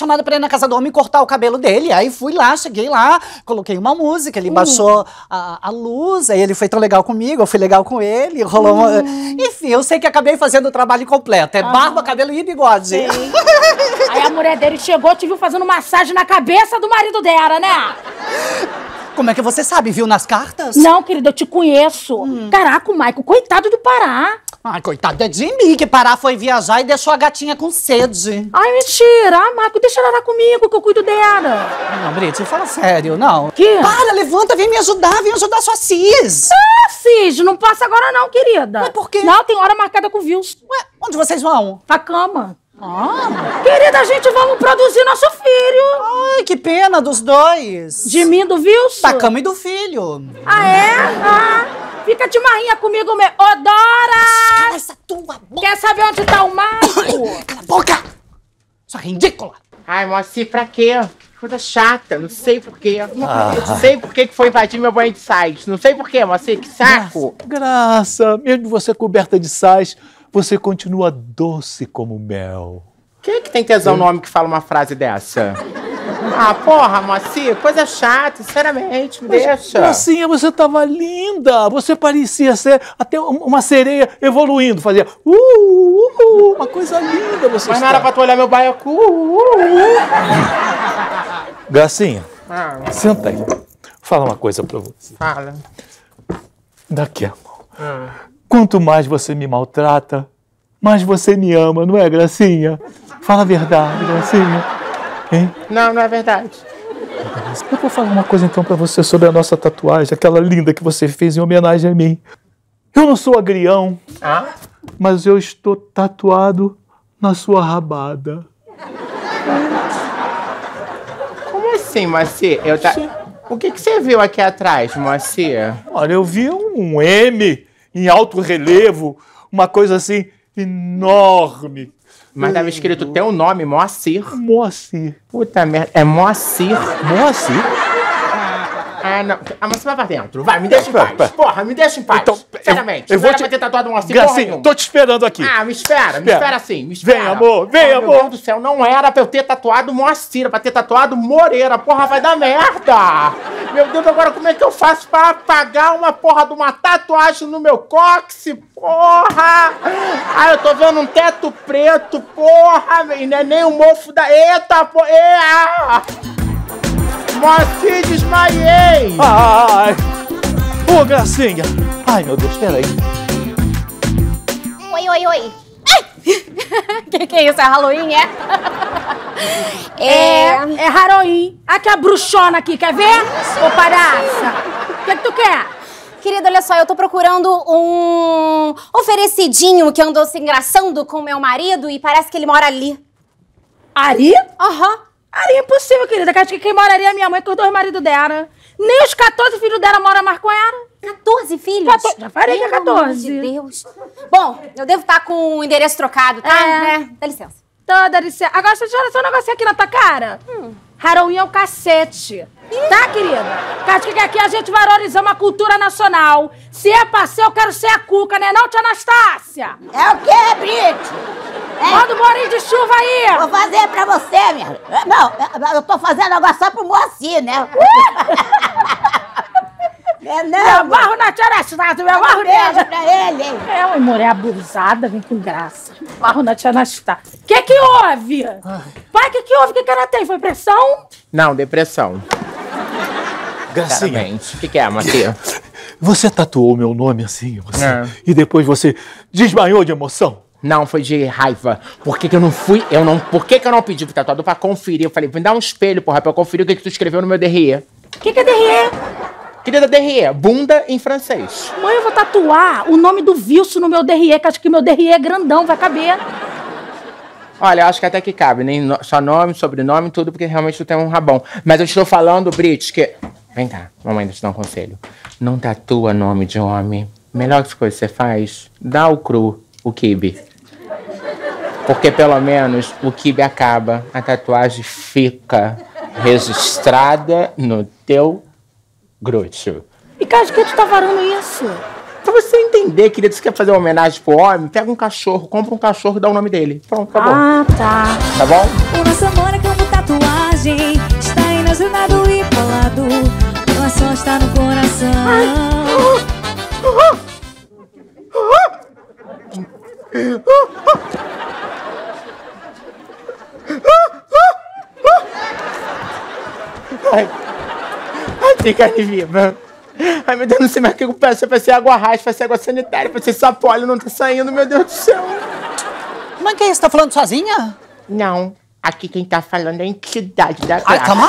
casa do homem cortar o cabelo dele. Aí fui lá, cheguei lá, coloquei uma música, ele baixou a, a luz, aí ele foi tão legal comigo, eu fui legal com ele, rolou uma... Enfim, eu sei que acabei fazendo o trabalho completo. É barba, cabelo e bigode.
Aí a mulher dele chegou, te viu fazendo massagem na cabeça do marido dela, né?
Como é que você sabe? Viu nas cartas?
Não, querida, eu te conheço. Hum. Caraca, o Maico, coitado do Pará.
Ai, coitado é de mim, que Pará foi viajar e deixou a gatinha com sede.
Ai, mentira. Ah, Maico, deixa ela lá comigo, que eu cuido dela.
Não, Brit, fala sério, não.
Que?
Para, levanta, vem me ajudar, vem ajudar sua Cis.
Ah, Cis, não passa agora não, querida.
Mas por quê?
Não, tem hora marcada com o Wilson.
Ué, onde vocês vão?
A cama. Ah, querida, a gente vamos produzir nosso filho.
Ai, que pena dos dois.
De mim, do Wilson?
Da cama e do filho.
Ah, é? Ah, fica de marrinha comigo mesmo. Ô, Dora!
Cala essa tua boca.
Quer saber onde tá o Maico?
Cala a boca. Sua ridícula.
Ai, Moacir, pra quê? Coisa chata, não sei porquê. Ah. Não sei por que foi invadir meu banho de sais. Não sei porquê, Moacir, que saco.
Graça, mesmo você coberta de sais, você continua doce como mel.
Quem é que tem tesão no homem que fala uma frase dessa? Ah, porra, Moacir, coisa chata, sinceramente, me
Mas,
deixa.
Gracinha, você tava linda. Você parecia ser até uma sereia evoluindo. Fazia uh, uh, uh, uma coisa linda. Você
Mas não
está.
era pra tu olhar meu baiacu. Uh, uh, uh.
Gracinha,
Ah,
senta aí. Fala uma coisa pra você.
fala.
Daqui a mão. Hum. Quanto mais você me maltrata, mais você me ama, não é, Gracinha? Fala a verdade, Gracinha. Hein?
Não, não é verdade.
Eu vou falar uma coisa então pra você sobre a nossa tatuagem, aquela linda que você fez em homenagem a mim. Eu não sou agrião,
Ah?
mas eu estou tatuado na sua rabada.
Como assim, Moacir? Eu tá... O que, que você viu aqui atrás, Moacir?
Olha, eu vi um M em alto relevo, uma coisa assim enorme.
Mas tava escrito teu nome, Moacir.
Moacir.
Puta merda, é Moacir.
Moacir?
Ah, não. Ah, mas você vai pra dentro. Vai, me deixa em paz.
Pera.
Porra, me deixa em paz.
Então,
Sinceramente.
eu- eu
não
vou
era
te-
pra ter tatuado um Moacir, porra
Gracinha,
nenhuma.
tô te esperando aqui.
Ah, me espera, me
Espera.
espera sim, me espera.
Vem, amor, vem,
Ai,
amor.
Meu Deus do céu, não era pra eu ter tatuado Moacir, era pra ter tatuado Moreira. Porra, vai dar merda. Meu Deus, agora como é que eu faço pra apagar uma porra de uma tatuagem no meu cóccix? Porra! Ah, eu tô vendo um teto preto, porra, e não é nem o mofo da... Eita, porra! Ah! Moacir, desmaiei!
Ai! Ô, Gracinha! Ai, meu Deus, peraí.
Oi, oi, oi. Que que é isso? É Halloween, é?
É, é Haroim. Aqui a bruxona aqui, quer ver? Ô, palhaça. O que que tu quer?
Querida, olha só, eu tô procurando um oferecidinho que andou se engraçando com meu marido e parece que ele mora ali.
Ari?
Aham.
Ari, impossível, querida. Que acho que quem moraria é minha mãe com os dois maridos dela. Nem os quatorze filhos dela moram mais com ela.
quatorze filhos?
quatorze, já falei que é
Pelo amor
quatorze.
de Deus. Bom, eu devo estar com o endereço trocado, tá?
É.
É. Dá licença.
Toda licença. Agora, deixa eu só um negocinho aqui na tua cara. Hum. Haroim é o cacete. Tá, querida? Acho que aqui a gente valorizar uma cultura nacional. Se é pra ser, eu quero ser a Cuca, né não, tia Anastácia?
É o quê, Brit?
Manda um bolinho de chuva aí.
Vou fazer pra você, minha. Não, eu tô fazendo agora só pro Moacir, né? É,
Meu
não,
barro na tia Anastácia, meu
um
barro
beijo
nela.
pra ele, hein?
É uma mulher abusada, vem com graça. Barro na tia Anastácia. O que que houve? Pai, o que que houve? O que que ela tem? Foi pressão?
Não, depressão.
Gracinha,
Claramente. O que, que é, Moacir?
você tatuou meu nome assim, você,
É.
e depois você desmaiou de emoção?
Não, foi de raiva. Por que, que eu não fui? Eu não. Por que, que eu não pedi pro tatuador pra conferir? Eu falei, me dá um espelho, porra, pra eu conferir o que, que tu escreveu no meu D R E.
O que que é D R E?
Querida D R E, bunda em francês.
Mãe, eu vou tatuar o nome do Wilson no meu D R E, que acho que meu D R E é grandão, vai caber.
Olha, eu acho que até que cabe, nem no, só nome, sobrenome, tudo, porque realmente tu tem um rabão. Mas eu estou falando, Brit, que... Vem cá, mamãe, deixa eu te dar um conselho. Não tatua nome de homem. Melhor que coisa que você faz, dá o cru, o kibe. Porque pelo menos o kibe acaba, a tatuagem fica registrada no teu glúteo.
E que acho que tu tá varando isso?
Pra você entender, querido, se quer fazer uma homenagem pro homem, pega um cachorro, compra um cachorro e dá o nome dele. Pronto, acabou.
Ah, tá.
Tá bom?
Uma semana que eu vou tatuar. está no coração.
Ai, ai, fica aí, viva. Ai, meu Deus, não sei mais o que eu peço. Vai ser água raiz, vai ser água sanitária, vai ser sapólio, não tá saindo, meu Deus do céu.
Mas quem é? Você tá falando sozinha?
Não, aqui quem tá falando é a entidade da
Ai,
graça.
calma.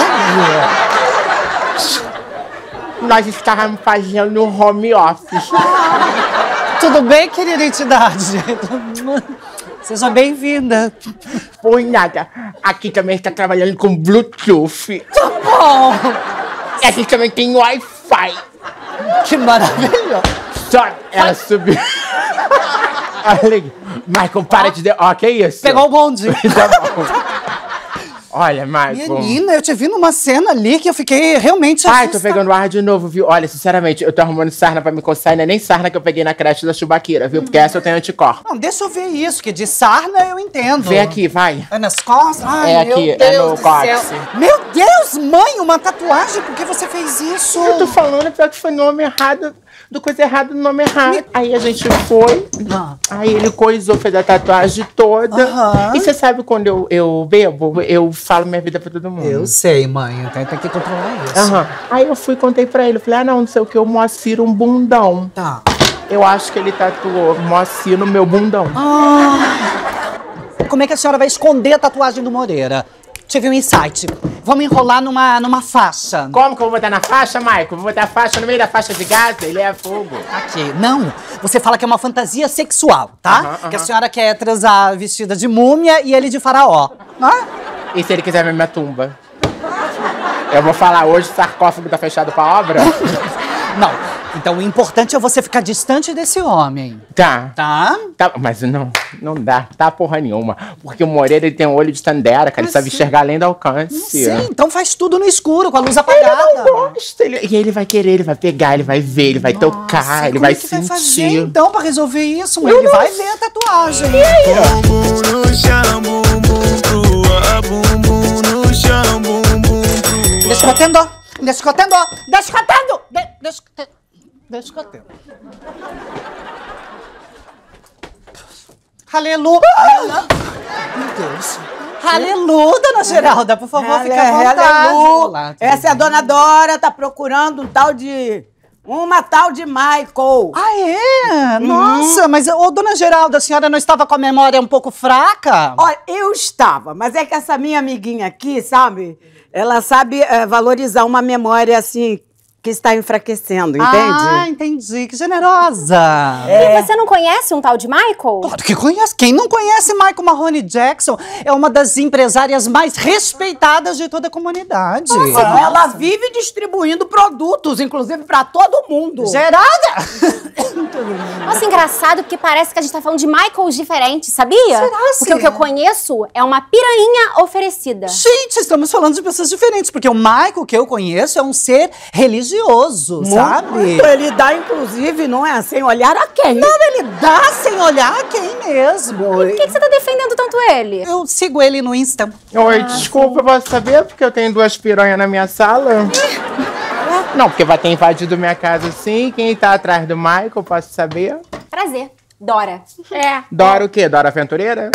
Nós estávamos fazendo home office.
Tudo bem, querida entidade? Seja bem-vinda.
Por nada. Aqui também está trabalhando com Bluetooth.
Tá bom.
E aqui também tem Wi-Fi.
Que maravilha.
Só ela subiu. Olha, Michael, para de... Ó, que isso?
Pegou o bonde.
Tá bom. Olha, Michael.
Menina, eu te vi numa cena ali que eu fiquei realmente assustada.
Ai, tô pegando ar de novo, viu? Olha, sinceramente, eu tô arrumando sarna pra me coçar, e não é nem sarna que eu peguei na creche da Chubaquira, viu? Porque essa eu tenho anticorpo.
Não, deixa eu ver isso, que de sarna eu entendo.
Vem aqui, vai.
É nas costas? Ai,
É
meu
aqui, é
Deus
no
do
cóccix.
céu. Meu Deus, mãe, uma tatuagem? Por que você fez isso?
Eu tô falando, pior que foi nome errado, do coisa errada no nome errado. Aí a gente foi,
Ah.
aí ele coisou, fez a tatuagem toda.
Aham.
E você sabe quando eu, eu bebo, eu falo minha vida pra todo mundo.
Eu sei, mãe, eu tenho, tenho que controlar isso.
Aham. Aí eu fui e contei pra ele, eu falei, ah não, não sei o que, o Moacir um bundão.
Tá.
Eu acho que ele tatuou Moacir no meu bundão.
Ah, como é que a senhora vai esconder a tatuagem do Moreira? Tive um insight. Vamos enrolar numa, numa faixa.
Como que eu vou botar na faixa, Michael? Vou botar a faixa no meio da faixa de gás, ele é fogo.
Aqui. Não, você fala que é uma fantasia sexual, tá?
Aham, aham.
Que a senhora quer transar vestida de múmia e ele de faraó. Ah?
E se ele quiser ver minha tumba? Eu vou falar hoje, o sarcófago tá fechado pra obra?
Não. Então o importante é você ficar distante desse homem.
Tá.
Tá?
Tá, mas não, não dá, tá porra nenhuma. Porque o Moreira, ele tem um olho de Tandera, cara, ele sabe enxergar além do alcance.
Sim, então faz tudo no escuro, com a luz apagada.
Ele não gosta, ele, e ele vai querer, ele vai pegar, ele vai ver, ele vai tocar, ele
Como
vai
é que vai fazer,
sentir.
então, pra resolver isso, mãe? Ele vai ver a tatuagem.
E aí, ó?
Bumbum no chão, bumbum pro ar, bumbum no chão, bumbum pro ar.
Deixa que eu atendo, deixa que eu atendo, deixa que eu atendo. De, deixa que eu atendo. Deixa que eu atendo. Aleluia! Meu Deus. Aleluia, dona Geralda, por favor, fique à vontade.
Aleluia. Essa é a dona Dora, tá procurando um tal de... Uma tal de Michael.
Ah, é? Nossa, mas, ô, dona Geralda, a senhora não estava com a memória um pouco fraca?
Olha, eu estava, mas é que essa minha amiguinha aqui, sabe? Ela sabe é, valorizar uma memória, assim, que está enfraquecendo, entende?
Ah, entendi. Que generosa.
E você não conhece um tal de Michael?
Claro que conhece. Quem não conhece Michael Mahoney Jackson é uma das empresárias mais respeitadas de toda a comunidade.
Nossa, ela vive distribuindo produtos, inclusive para todo mundo.
Geralda!
Nossa, engraçado, porque parece que a gente tá falando de Michaels diferentes, sabia?
Será,
Porque o que eu conheço é uma piranha oferecida.
Gente, estamos falando de pessoas diferentes, porque o Michael que eu conheço é um ser religioso, sabe?
Muito. Ele dá, inclusive, não é? Sem olhar a quem.
Não, ele dá sem olhar a quem mesmo.
E por que, que você tá defendendo tanto ele?
Eu sigo ele no Insta.
Oi, desculpa, eu posso saber? Porque eu tenho duas piranhas na minha sala. Não, porque vai ter invadido minha casa sim. Quem tá atrás do Michael, posso saber?
Prazer. Dora.
É.
Dora o quê? Dora Aventureira?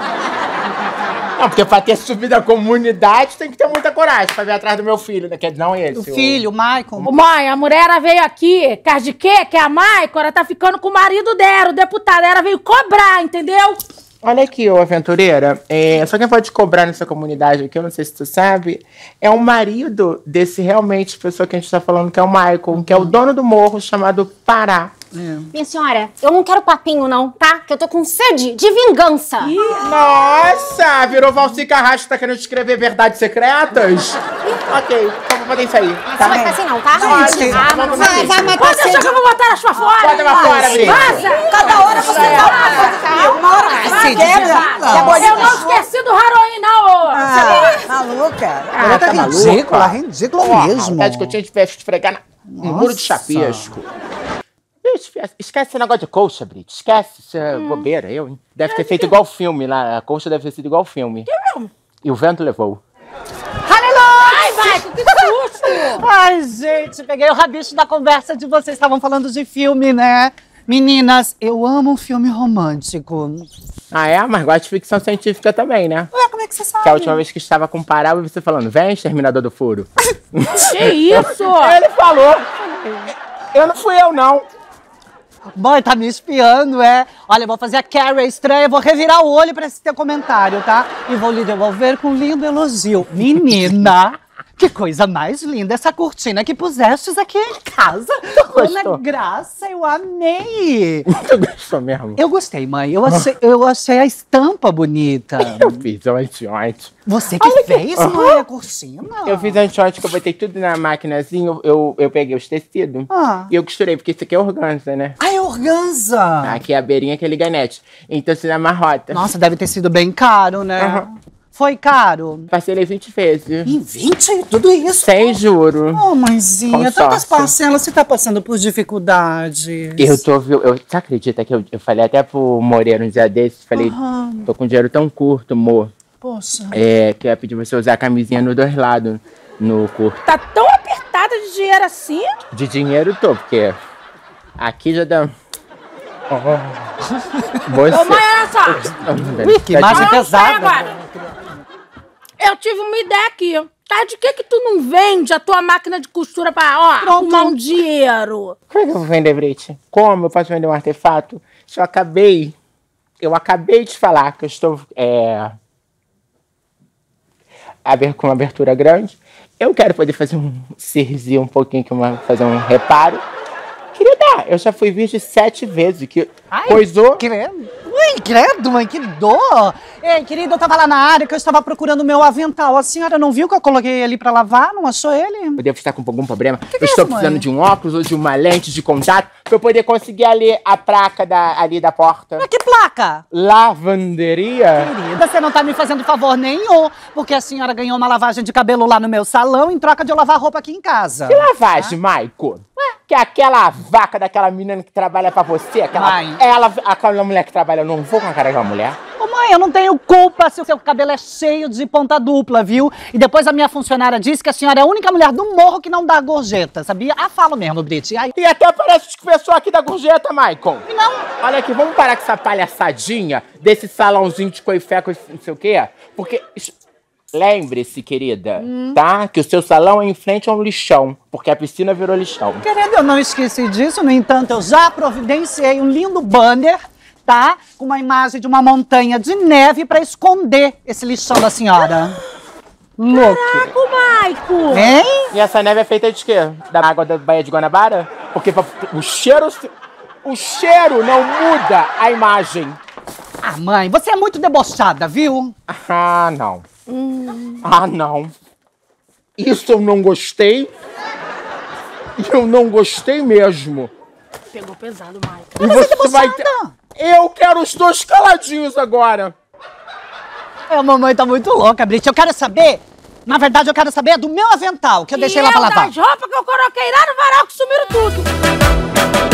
Não, porque pra ter subido a comunidade tem que ter muita coragem pra vir atrás do meu filho, né? Quer dizer, não esse.
O filho, o Michael.
Ô, mãe, a mulher veio aqui, causa de quê? Que a Michael, ela tá ficando com o marido dela, o deputado. Ela veio cobrar, entendeu?
Olha aqui, ô aventureira, é, só quem pode cobrar nessa comunidade aqui, eu não sei se tu sabe, é o marido desse realmente pessoa que a gente tá falando, que é o Michael, que é o dono do morro chamado Pará.
Minha senhora, eu não quero papinho não, tá? Que eu tô com sede de vingança.
Nossa, virou Valci Carrasco, tá querendo escrever verdades secretas? Ok, então vou fazer isso aí.
Você vai ficar assim não, tá?
Gente,
Ah, mas
vai, vai matar
Pode deixar que eu vou botar ela pra fora.
Bota pra fora, Brito.
Vaza.
Cada hora você dá uma coisa comigo. Uma hora você
Cid,
quebra.
Eu não esqueci do Haroin, não, ô.
Ah, maluca.
Ela tá
tá
ridícula,
maluca?
ridícula
Ó,
mesmo.
vontade que eu tinha de esfregar na- no muro de chapisco. Esquece, esquece esse negócio de colcha, Brito. Esquece, isso é bobeira, eu, hein? Deve ter feito igual filme lá. A colcha deve ter sido igual filme. E o vento levou.
Aleluia! Ai, Mike, que susto!
Ai, gente, peguei o rabicho da conversa de vocês. Estavam falando de filme, né? Meninas, eu amo um filme romântico.
Ah, é? Mas gosto de ficção científica também, né?
Ué, como é que você sabe?
Que a última vez que estava com o Pará, você falando, vem, Exterminador do Furo.
Que isso?
Ele falou. Eu não fui eu, não.
Boy, tá me espiando, é? Olha, eu vou fazer a Carrie estranha, vou revirar o olho pra esse teu comentário, tá? E vou lhe devolver com um lindo elogio. Menina, que coisa mais linda essa cortina que pusestes aqui em casa. Dona Graça, eu amei.
Tu gostou mesmo?
Eu gostei, mãe. Eu achei, eu achei a estampa bonita.
Eu fiz um antiótico.
Você que fez,
que...
mãe, a cortina?
Eu fiz antiótico, eu botei tudo na maquinazinha, eu, eu, eu peguei os tecidos
Ah.
e eu costurei, porque isso aqui é organza, né?
Ah, é organza.
Aqui é a beirinha, aquele ganete. Então você amarrota.
Nossa, deve ter sido bem caro, né?
Uhum.
Foi caro?
Parcelei vinte vezes.
Em vinte? Tudo isso?
Sem juro.
Oh, mãezinha,
Consórcio.
tantas parcelas, você tá passando por dificuldades.
Eu tô, viu, eu, você acredita que eu, eu falei até pro Moreira um dia desses, falei,
Aham.
tô com dinheiro tão curto, amor.
Poxa.
É, que eu ia pedir você usar a camisinha nos dois lados, no curto.
Tá tão apertada de dinheiro assim?
De dinheiro tô, porque aqui já dá... Você...
Ô, mãe, olha só.
Ui, que imagem
Não, sai
pesada.
agora. Eu tive uma ideia aqui. Tá, de que que tu não vende a tua máquina de costura pra, ó, arrumar um dinheiro?
Como é que eu vou vender, Brit? Como eu posso vender um artefato? Se eu acabei... Eu acabei de falar que eu estou... É, aber- com uma abertura grande. Eu quero poder fazer um cirzinho um pouquinho, que uma, fazer um reparo. Queria dar. Eu já fui visto sete vezes. Que
Ai,
coisou...
credo. Ui, credo, mãe, que dor. Ei, querido, eu tava lá na área que eu estava procurando o meu avental. A senhora não viu que eu coloquei ele pra lavar? Não achou ele?
Eu devo estar com algum problema.
que
eu
é
estou
isso,
precisando
mãe?
de um óculos ou de uma lente de contato pra eu poder conseguir ali a placa da, ali da porta.
Mas que placa?
Lavanderia?
Querida, você não tá me fazendo favor nenhum, porque a senhora ganhou uma lavagem de cabelo lá no meu salão em troca de eu lavar roupa aqui em casa.
Que lavagem, Maico? Que é aquela vaca daquela menina que trabalha pra você, aquela,
Mãe.
ela, aquela mulher que trabalha, eu não vou com a cara daquela mulher.
Ô mãe, eu não tenho culpa se o seu cabelo é cheio de ponta dupla, viu? E depois a minha funcionária disse que a senhora é a única mulher do morro que não dá gorjeta, sabia? Ah, falo mesmo, Brit. Ai,
E até parece que pessoa aqui da gorjeta, Maicon.
não.
Olha aqui, vamos parar com essa palhaçadinha desse salãozinho de coifeco, não sei o quê. Porque, es- lembre-se, querida, tá? Que o seu salão é em frente a um lixão, porque a piscina virou lixão.
Querendo, eu não esqueci disso, no entanto, eu já providenciei um lindo banner, tá? Com uma imagem de uma montanha de neve pra esconder esse lixão da senhora. Look.
Caraca, Maico!
Hein?
E essa neve é feita de quê? Da água da Baía de Guanabara? Porque pra- o cheiro... se- O cheiro não muda a imagem.
Ah, mãe, você é muito debochada, viu?
Ah, não. Ah, não. Isso eu não gostei. Eu não gostei mesmo.
Pegou pesado, Maico.
E você vai ter... Eu quero os dois caladinhos agora.
É, a mamãe tá muito louca, Brit. Eu quero saber... Na verdade, eu quero saber do meu avental, que eu deixei
e
lá pra
eu
lavar.
das roupas que eu coloquei lá no varal que sumiram tudo.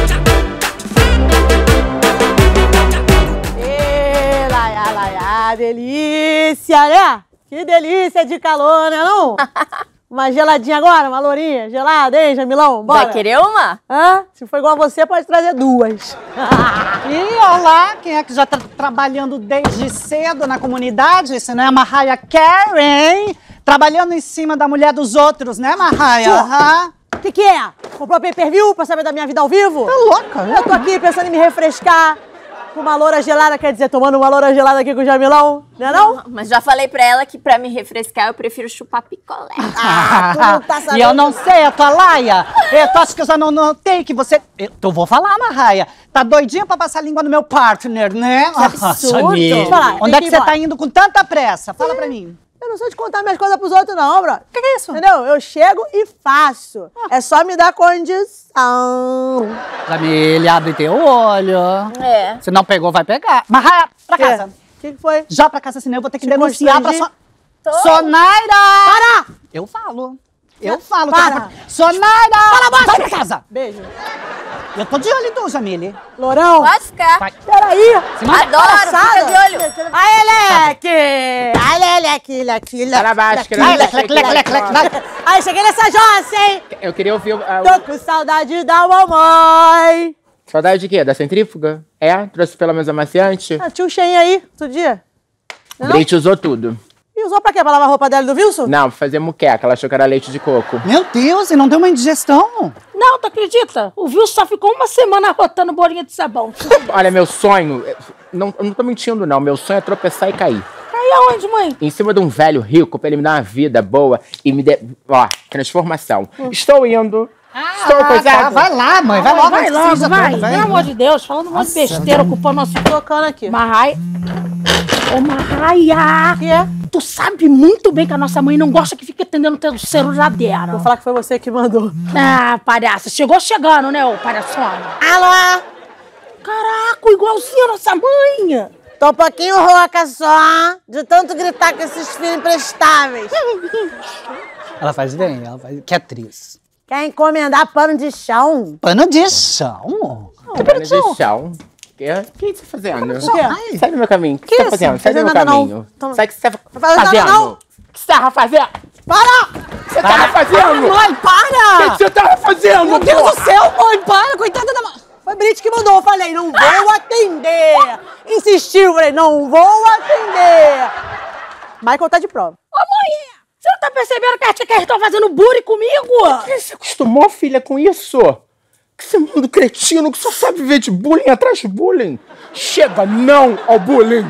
Ê, laia, laia, delícia, né? Que delícia de calor, né não? Uma geladinha agora, uma lourinha gelada, hein, Jamilão? Bora.
Vai querer uma?
Hã? Se for igual a você, pode trazer duas.
E olha lá, quem é que já tá trabalhando desde cedo na comunidade? Se não é a Mariah Carey? Trabalhando em cima da mulher dos outros, né, Mariah? Aham.
O que que é? Comprou pay-per-view pra saber da minha vida ao vivo?
Tá louca, né?
Eu tô aqui pensando em me refrescar com uma loura gelada, quer dizer, tomando uma loura gelada aqui com o Jamilão, né não?
Mas já falei pra ela que pra me refrescar eu prefiro chupar picolé.
Ah, tu não tá sabendo.
E eu não sei, a tua laia. Eu tô, acho que eu já não notei que você... Eu, eu vou falar, Mariah. Tá doidinha pra passar a língua no meu partner, né? Que
absurdo.
Deixa eu
falar,
Onde
tem
é
que
que
ir
você
embora.
tá indo com tanta pressa? Fala pra mim.
Eu não sou de contar minhas coisas pros outros, não, bro. O
que, que é isso?
Entendeu? Eu chego e faço. É só me dar condição.
Jamília, abre teu olho.
É.
Se não pegou, vai pegar. Mariah, pra
Que?
casa.
O que que foi?
Já pra casa, senão eu vou ter que
Te
denunciar pra
constrangi?
sua... Sonaira!
Para!
Eu falo. Eu falo.
Para.
tá? Sonaira! Sai pra casa!
Beijo.
Eu tô de olho então, Jamile.
Lourão.
Pode ficar.
Vai.
Peraí.
Adoro, fica de olho.
Ai, Leque! Ai, Leque, Leque,
Tá na baixa, que
Vai, leque, leque, leque, leque, leque, vai.
Ai, cheguei nessa jossa, hein?
Eu queria ouvir... a-
Tô com saudade da mamãe.
Saudade de quê? Da centrífuga? É? Trouxe pelo menos amaciante?
Ah, tinha um cheinho aí, outro dia. Não?
Brit usou tudo.
E usou pra quê? Pra lavar a roupa dela e do Wilson?
Não, pra fazer muqueca. Ela achou que era leite de coco.
Meu Deus, e não deu uma indigestão?
Não, tu acredita? O Wilson só ficou uma semana rotando bolinha de sabão.
Olha, meu sonho... Não, eu não tô mentindo, não. Meu sonho é tropeçar e cair.
Aí aonde, mãe?
Em cima de um velho rico pra ele me dar uma vida boa e me dê... Ó, transformação. Estou indo. Estou
Ah,
coisado.
tá, vai lá, mãe, vai
Vai,
logo.
vai
antes que
logo,
seja
vai.
tudo,
Pelo amor de Deus, falando um monte de besteira, ocupando nosso...
Tocando aqui.
Marraia. Ô, Marraia.
que é?
Tu sabe muito bem que a nossa mãe não gosta que fique atendendo o celular dela.
Vou falar que foi você que mandou.
Ah, palhaça. Chegou chegando, né, ô palhaçona?
Alô?
Caraca, igualzinho a nossa mãe.
Tô um pouquinho rouca só, de tanto gritar com esses filhos imprestáveis.
Ela faz bem, ela faz... Que atriz.
Quer encomendar pano de chão?
Pano de chão?
Que pena de chão. O que, que você tá fazendo?
O quê?
Sai do meu caminho. O que,
Que
você tá
isso?
fazendo? Sai do meu
Fazendo nada, não.
caminho.
Toma.
Sai o que você tá
fazendo nada,
fazendo?
não.
O que você tava fazendo?
Para!
O que você tava fazendo?
Mãe,
O que
para!
que você tava fazendo?
Meu Deus
porra?
do céu, mãe, para! Coitada da mãe! Foi Brit que mandou, eu falei, não vou atender! Insistiu, falei, não vou atender! Michael tá de prova.
Ô, mãe, você não tá percebendo que a tia Kerry tá fazendo bullying comigo?
Por que você acostumou, filha, com isso? Que esse mundo cretino que só sabe viver de bullying atrás de bullying. Chega não ao bullying.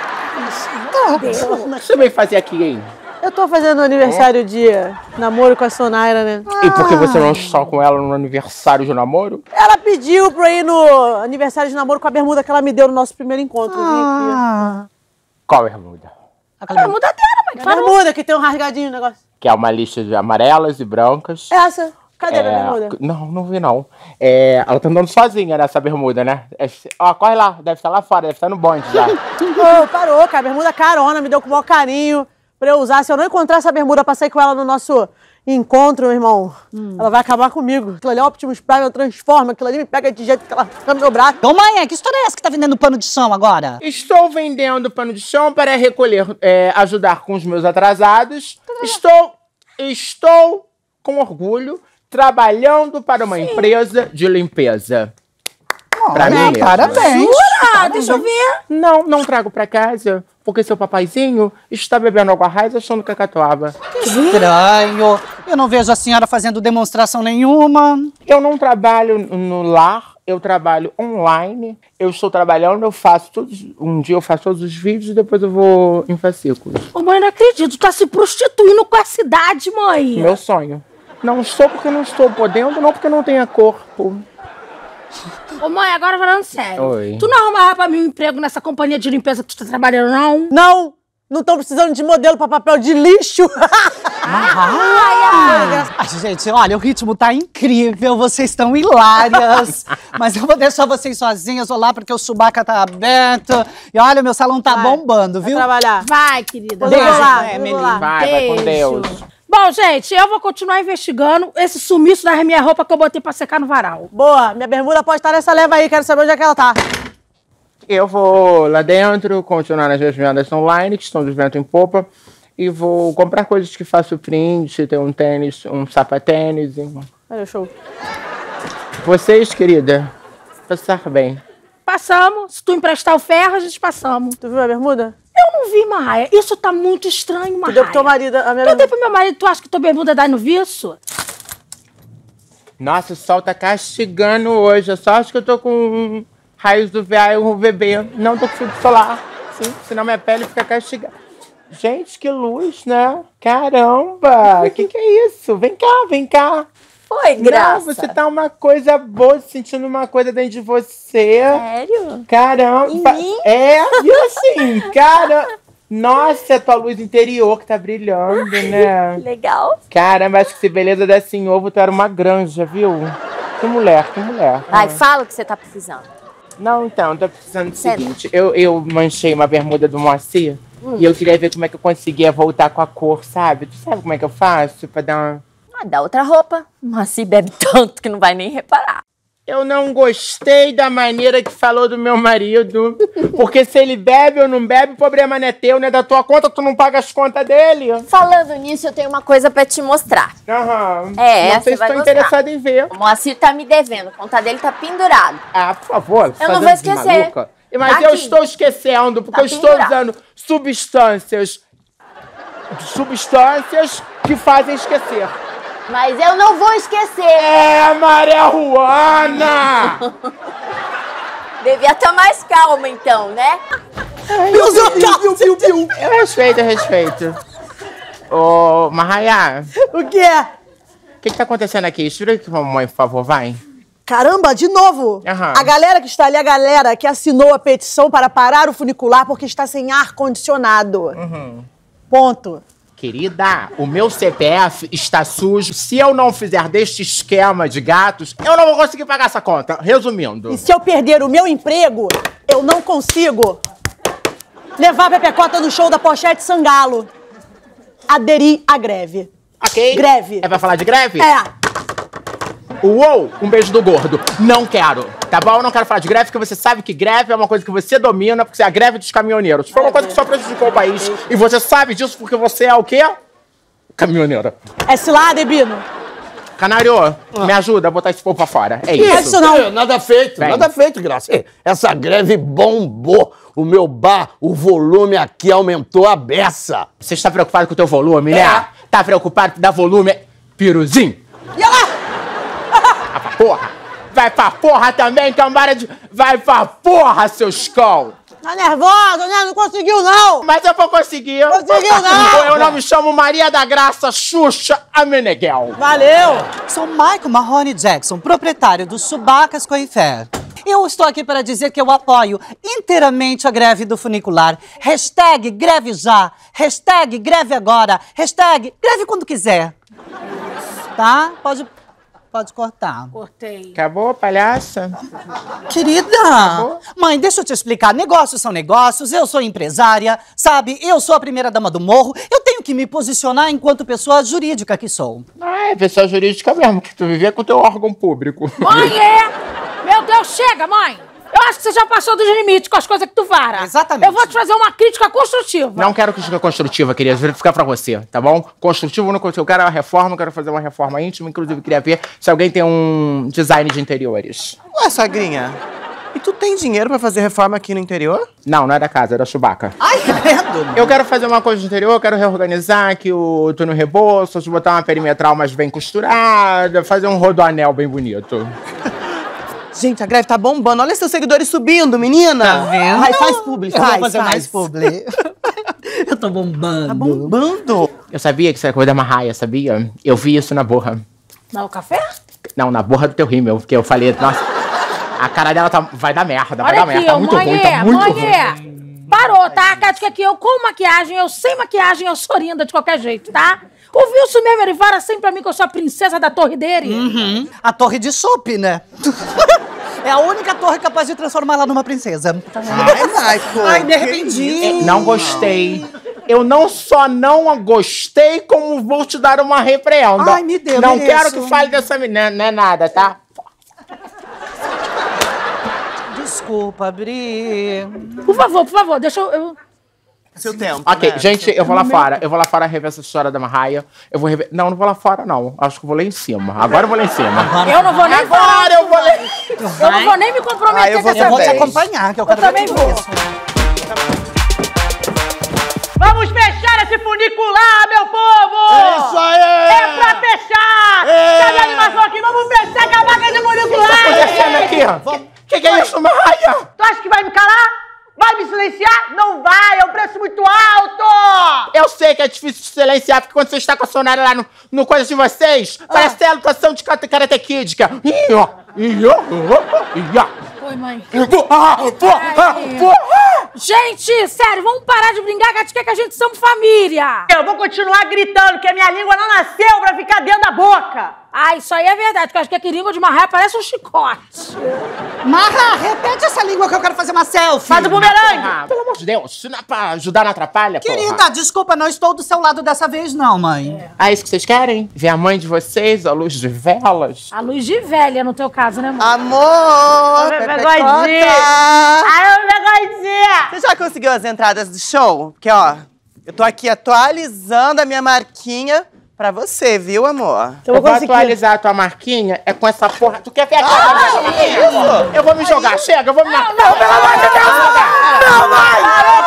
O que você veio fazer aqui, hein?
Eu tô fazendo aniversário de namoro com a Sonaira, né?
E por que você não está com ela no aniversário de namoro?
Ela pediu pra ir no aniversário de namoro com a bermuda que ela me deu no nosso primeiro encontro. Eu vim
Ah.
Qual bermuda?
A bermuda dela, mãe.
aqui. A bermuda que tem um rasgadinho o negócio.
Que é uma lista de amarelas e brancas.
Essa. Cadê a
É,
bermuda?
Não, não vi não. É, ela tá andando sozinha nessa bermuda, né? É, ó, corre lá, deve estar lá fora, deve estar no bonde já.
Ô, parou, cara. Bermuda carona, me deu com o maior carinho pra eu usar. Se eu não encontrar essa bermuda pra sair com ela no nosso encontro, meu irmão, ela vai acabar comigo. Aquilo ali é Optimus Prime, eu transformo. Aquilo ali me pega de jeito que ela fica no meu braço.
Ô, mãe, que história é essa que tá vendendo pano de chão agora?
Estou vendendo pano de chão para recolher, é, ajudar com os meus atrasados. Estou, estou com orgulho trabalhando para uma empresa de limpeza. Pra mim mesmo.
Parabéns.
Ah, deixa eu ver.
Não, não trago pra casa, porque seu papaizinho está bebendo água raiz achando que é catuaba.
Estranho. Eu não vejo a senhora fazendo demonstração nenhuma.
Eu não trabalho no lar, eu trabalho online. Eu estou trabalhando, eu faço todos... Um dia eu faço todos os vídeos e depois eu vou em fascículos.
Ô, mãe, não acredito. Tu tá se prostituindo com a cidade, mãe.
Meu sonho. Não estou porque não estou podendo, não porque não tenha corpo.
Ô, mãe, agora falando sério.
Oi.
Tu não arrumava pra mim um emprego nessa companhia de limpeza que tu tá trabalhando, não?
Não! Não estão precisando de modelo pra papel de lixo.
Ai, gente, olha, o ritmo tá incrível, vocês estão hilárias. Mas eu vou deixar vocês sozinhas, vou lá porque o Chewbacca tá aberto. E olha, meu salão tá
Vai,
bombando,
Vai
viu?
trabalhar.
Vai, querida.
Eu
Beijo,
vou lá,
né,
eu vou
Emily?
lá.
Vai, vai com
Beijo.
Deus.
Bom, gente, eu vou continuar investigando esse sumiço da minha roupa que eu botei pra secar no varal.
Boa, minha bermuda pode estar nessa leva aí, quero saber onde é que ela tá.
Eu vou lá dentro, continuar nas minhas vendas online, que estão de vento em popa. E vou comprar coisas que faço print, ter um tênis, um sapatênis. E...
Olha o show.
Vocês, querida, passar bem.
Passamos. Se tu emprestar o ferro, a gente passamos.
Tu viu a bermuda?
Eu não vi, Marraia. Isso tá muito estranho,
Tu
Marraia.
deu pro teu marido a minha
Eu dei
bermuda.
pro meu marido. Tu acha que tua bermuda dá no viço?
Nossa, o sol tá castigando hoje. Eu só acho que eu tô com raios do V A e o V B. Não tô com filtro solar. Sim, senão minha pele fica castigada. Gente, que luz, né? Caramba! Que que é isso? Vem cá, vem cá.
Foi,
Não,
graça.
você tá uma coisa boa, sentindo uma coisa dentro de você.
Sério?
Caramba.
Em mim?
É, e assim, cara... Nossa, é a tua luz interior que tá brilhando, né?
Legal.
Caramba, acho que se beleza desse em ovo, tu era uma granja, viu? Que mulher, que mulher.
Vai, fala o que você tá precisando.
Não, então, tô precisando do
Sério?
seguinte. Eu, eu manchei uma bermuda do Moacir
Hum.
e eu queria ver como é que eu conseguia voltar com a cor, sabe? Tu sabe como é que eu faço pra dar uma...
Ah, dá outra roupa. Mas se bebe tanto que não vai nem reparar.
Eu não gostei da maneira que falou do meu marido. Porque se ele bebe ou não bebe, o problema não é teu, não é da tua conta, tu não paga as contas dele.
Falando nisso, eu tenho uma coisa pra te mostrar.
Aham.
É,
não sei
você
se
vai
estou
gostar.
interessada em ver.
O Moacir tá me devendo, a conta dele tá pendurado.
Ah, por favor.
Eu não vou esquecer.
Mas
Tá
eu
aqui.
estou esquecendo, porque
Tá
eu estou
pendurado.
usando substâncias. Substâncias que fazem esquecer.
Mas eu não vou esquecer.
É, marihuana!
Devia estar mais calma, então, né?
Eu respeito, eu respeito. Ô, Marraia,
O quê?
o que que tá acontecendo aqui? Estira aqui pra mamãe, por favor, vai.
Caramba, de novo!
Aham.
A galera que está ali, a galera que assinou a petição para parar o funicular porque está sem ar-condicionado.
Uhum.
Ponto.
Querida, o meu C P F está sujo. Se eu não fizer deste esquema de gatos, eu não vou conseguir pagar essa conta. Resumindo.
E se eu perder o meu emprego, eu não consigo levar a Pepecota no show da Pochete Sangalo. Aderir à greve.
Ok?
Greve.
É pra falar de greve?
É.
Uou, um beijo do gordo. Não quero, tá bom? Eu não quero falar de greve, porque você sabe que greve é uma coisa que você domina, porque é a greve dos caminhoneiros. Foi uma coisa que só prejudicou o país. E você sabe disso porque você é o quê? Caminhoneira.
É cilada, Debino?
Canário, me ajuda a botar esse povo pra fora. É
Que
isso.
isso não?
É, nada feito,
Vem.
nada feito, Graça. É, essa greve bombou. O meu bar, o volume aqui aumentou a beça.
Você está preocupado com o teu volume, né? Tá preocupado que dá volume? Piruzinho.
E ela?
Vai pra porra. Vai pra porra também, cambada de... Vai pra porra, seus cão.
Tá nervosa, né? Não conseguiu, não!
Mas eu vou conseguir.
Conseguiu, não.
Eu não me chamo Maria da Graça Xuxa Ameneguel.
Valeu!
Sou Michael Mahoney Jackson, proprietário do Chubacas Coifer. Eu estou aqui para dizer que eu apoio inteiramente a greve do funicular. Hashtag greve já, hashtag greve agora, hashtag greve quando quiser. Tá? Pode, pode cortar.
Cortei.
Acabou, palhaça?
Querida, mãe, deixa eu te explicar. Negócios são negócios, eu sou empresária, sabe? Eu sou a primeira dama do morro. Eu tenho que me posicionar enquanto pessoa jurídica que sou.
Ah, é pessoa jurídica mesmo, que tu vivia com teu órgão público.
Mãe, é! Meu Deus, chega, mãe! Eu acho que você já passou dos limites com as coisas que tu vara.
Exatamente.
Eu vou te fazer uma crítica construtiva.
Não quero crítica construtiva, querida. Vou ficar pra você, tá bom? Construtivo não construtivo. Eu quero uma reforma, eu quero fazer uma reforma íntima. Inclusive, queria ver se alguém tem um design de interiores.
Ué, sogrinha, e tu tem dinheiro pra fazer reforma aqui no interior?
Não, não é da casa, é da Chewbacca.
Ai, credo!
Eu quero fazer uma coisa de interior, eu quero reorganizar aqui o túnel Rebouças, botar uma perimetral mais bem costurada, fazer um rodoanel bem bonito.
Gente, a greve tá bombando. Olha seus seguidores subindo, menina.
Tá vendo?
Ai, faz publi,
Eu
faz,
vou fazer
faz.
mais publi. Eu tô bombando.
Tá bombando.
Eu sabia que isso era coisa da Marraia, sabia? Eu vi isso na borra.
Não, o café?
Não, na borra do teu rímel, porque eu falei, nossa, a cara dela tá, vai dar merda, vai
Olha
dar
aqui,
merda, tá
ô,
muito
mãe,
ruim, tá muito
mãe,
ruim.
é. Parou, tá? Cátia, que eu com maquiagem, eu sem maquiagem, eu sou linda de qualquer jeito, tá? O Wilson mesmo, ele fala sempre pra mim que eu sou a princesa da torre dele.
Uhum. A torre de chope, né? É a única torre capaz de transformar ela numa princesa.
Ai, Michael.
Ai, me arrependi.
É, não gostei. Eu não só não gostei, como vou te dar uma repreenda.
Ai, me deu,
Não
mereço.
quero que fale dessa menina, não é nada, tá?
Desculpa, Bri.
Por favor, por favor, deixa eu... eu...
Seu tempo,
Ok,
né?
gente, eu vou lá fora. Eu vou lá fora rever essa história da Marraia. Eu vou rever... Não, não vou lá fora, não. Acho que eu vou lá em cima. Agora eu vou lá em cima.
Eu não vou nem falar.
Agora eu vou lá...
Eu não vou nem me comprometer
Ah, eu vou
dessa
Eu vou te
vez.
acompanhar, que eu
Eu
quero ver
também
tudo
vou.
isso.
Vamos fechar esse funicular, meu povo!
É isso aí!
É pra fechar!
É.
Cadê a animação aqui? Vamos fechar, acabar com esse
O que tá
funicular!
acontecendo aqui? O que, que é isso, Marraia?
Tu acha que vai me calar? Vai me silenciar? Não vai, é um preço muito alto!
Eu sei que é difícil de silenciar, porque quando você está com a sonora lá no, no coisa de vocês, parece ter a lutação de Karate Karate Kid, que é... Ih, ó, ih, ó, ih, ó.
Oi, mãe.
Ah, porra,
Ai.
porra.
Gente, sério, vamos parar de brincar, que quer que a gente somos família.
Eu vou continuar gritando, que a minha língua não nasceu pra ficar dentro da boca!
Ah, isso aí é verdade, porque eu acho que a língua de Marraia parece um chicote.
Marra, repete essa língua que eu quero fazer uma selfie.
Faz o bumerangue.
Ah, pelo amor de Deus, isso não é pra ajudar, não atrapalha,
Querida,
porra.
desculpa, não estou do seu lado dessa vez não, mãe.
É.
Ah, isso que vocês querem? Ver a mãe de vocês, à luz de velas?
A luz de velha, no teu caso, né, mãe?
Amor!
Meu
Pepecota!
bigodinho. Ai, meu bigodinho!
Você já conseguiu as entradas do show? Porque, ó, eu tô aqui atualizando a minha marquinha pra você, viu, amor?
Eu vou atualizar a tua marquinha é com essa porra. Tu quer ver aqui?
Ah, isso?
Eu vou me jogar, chega, eu vou me... Não,
não, pelo amor de Deus!
Não, mãe!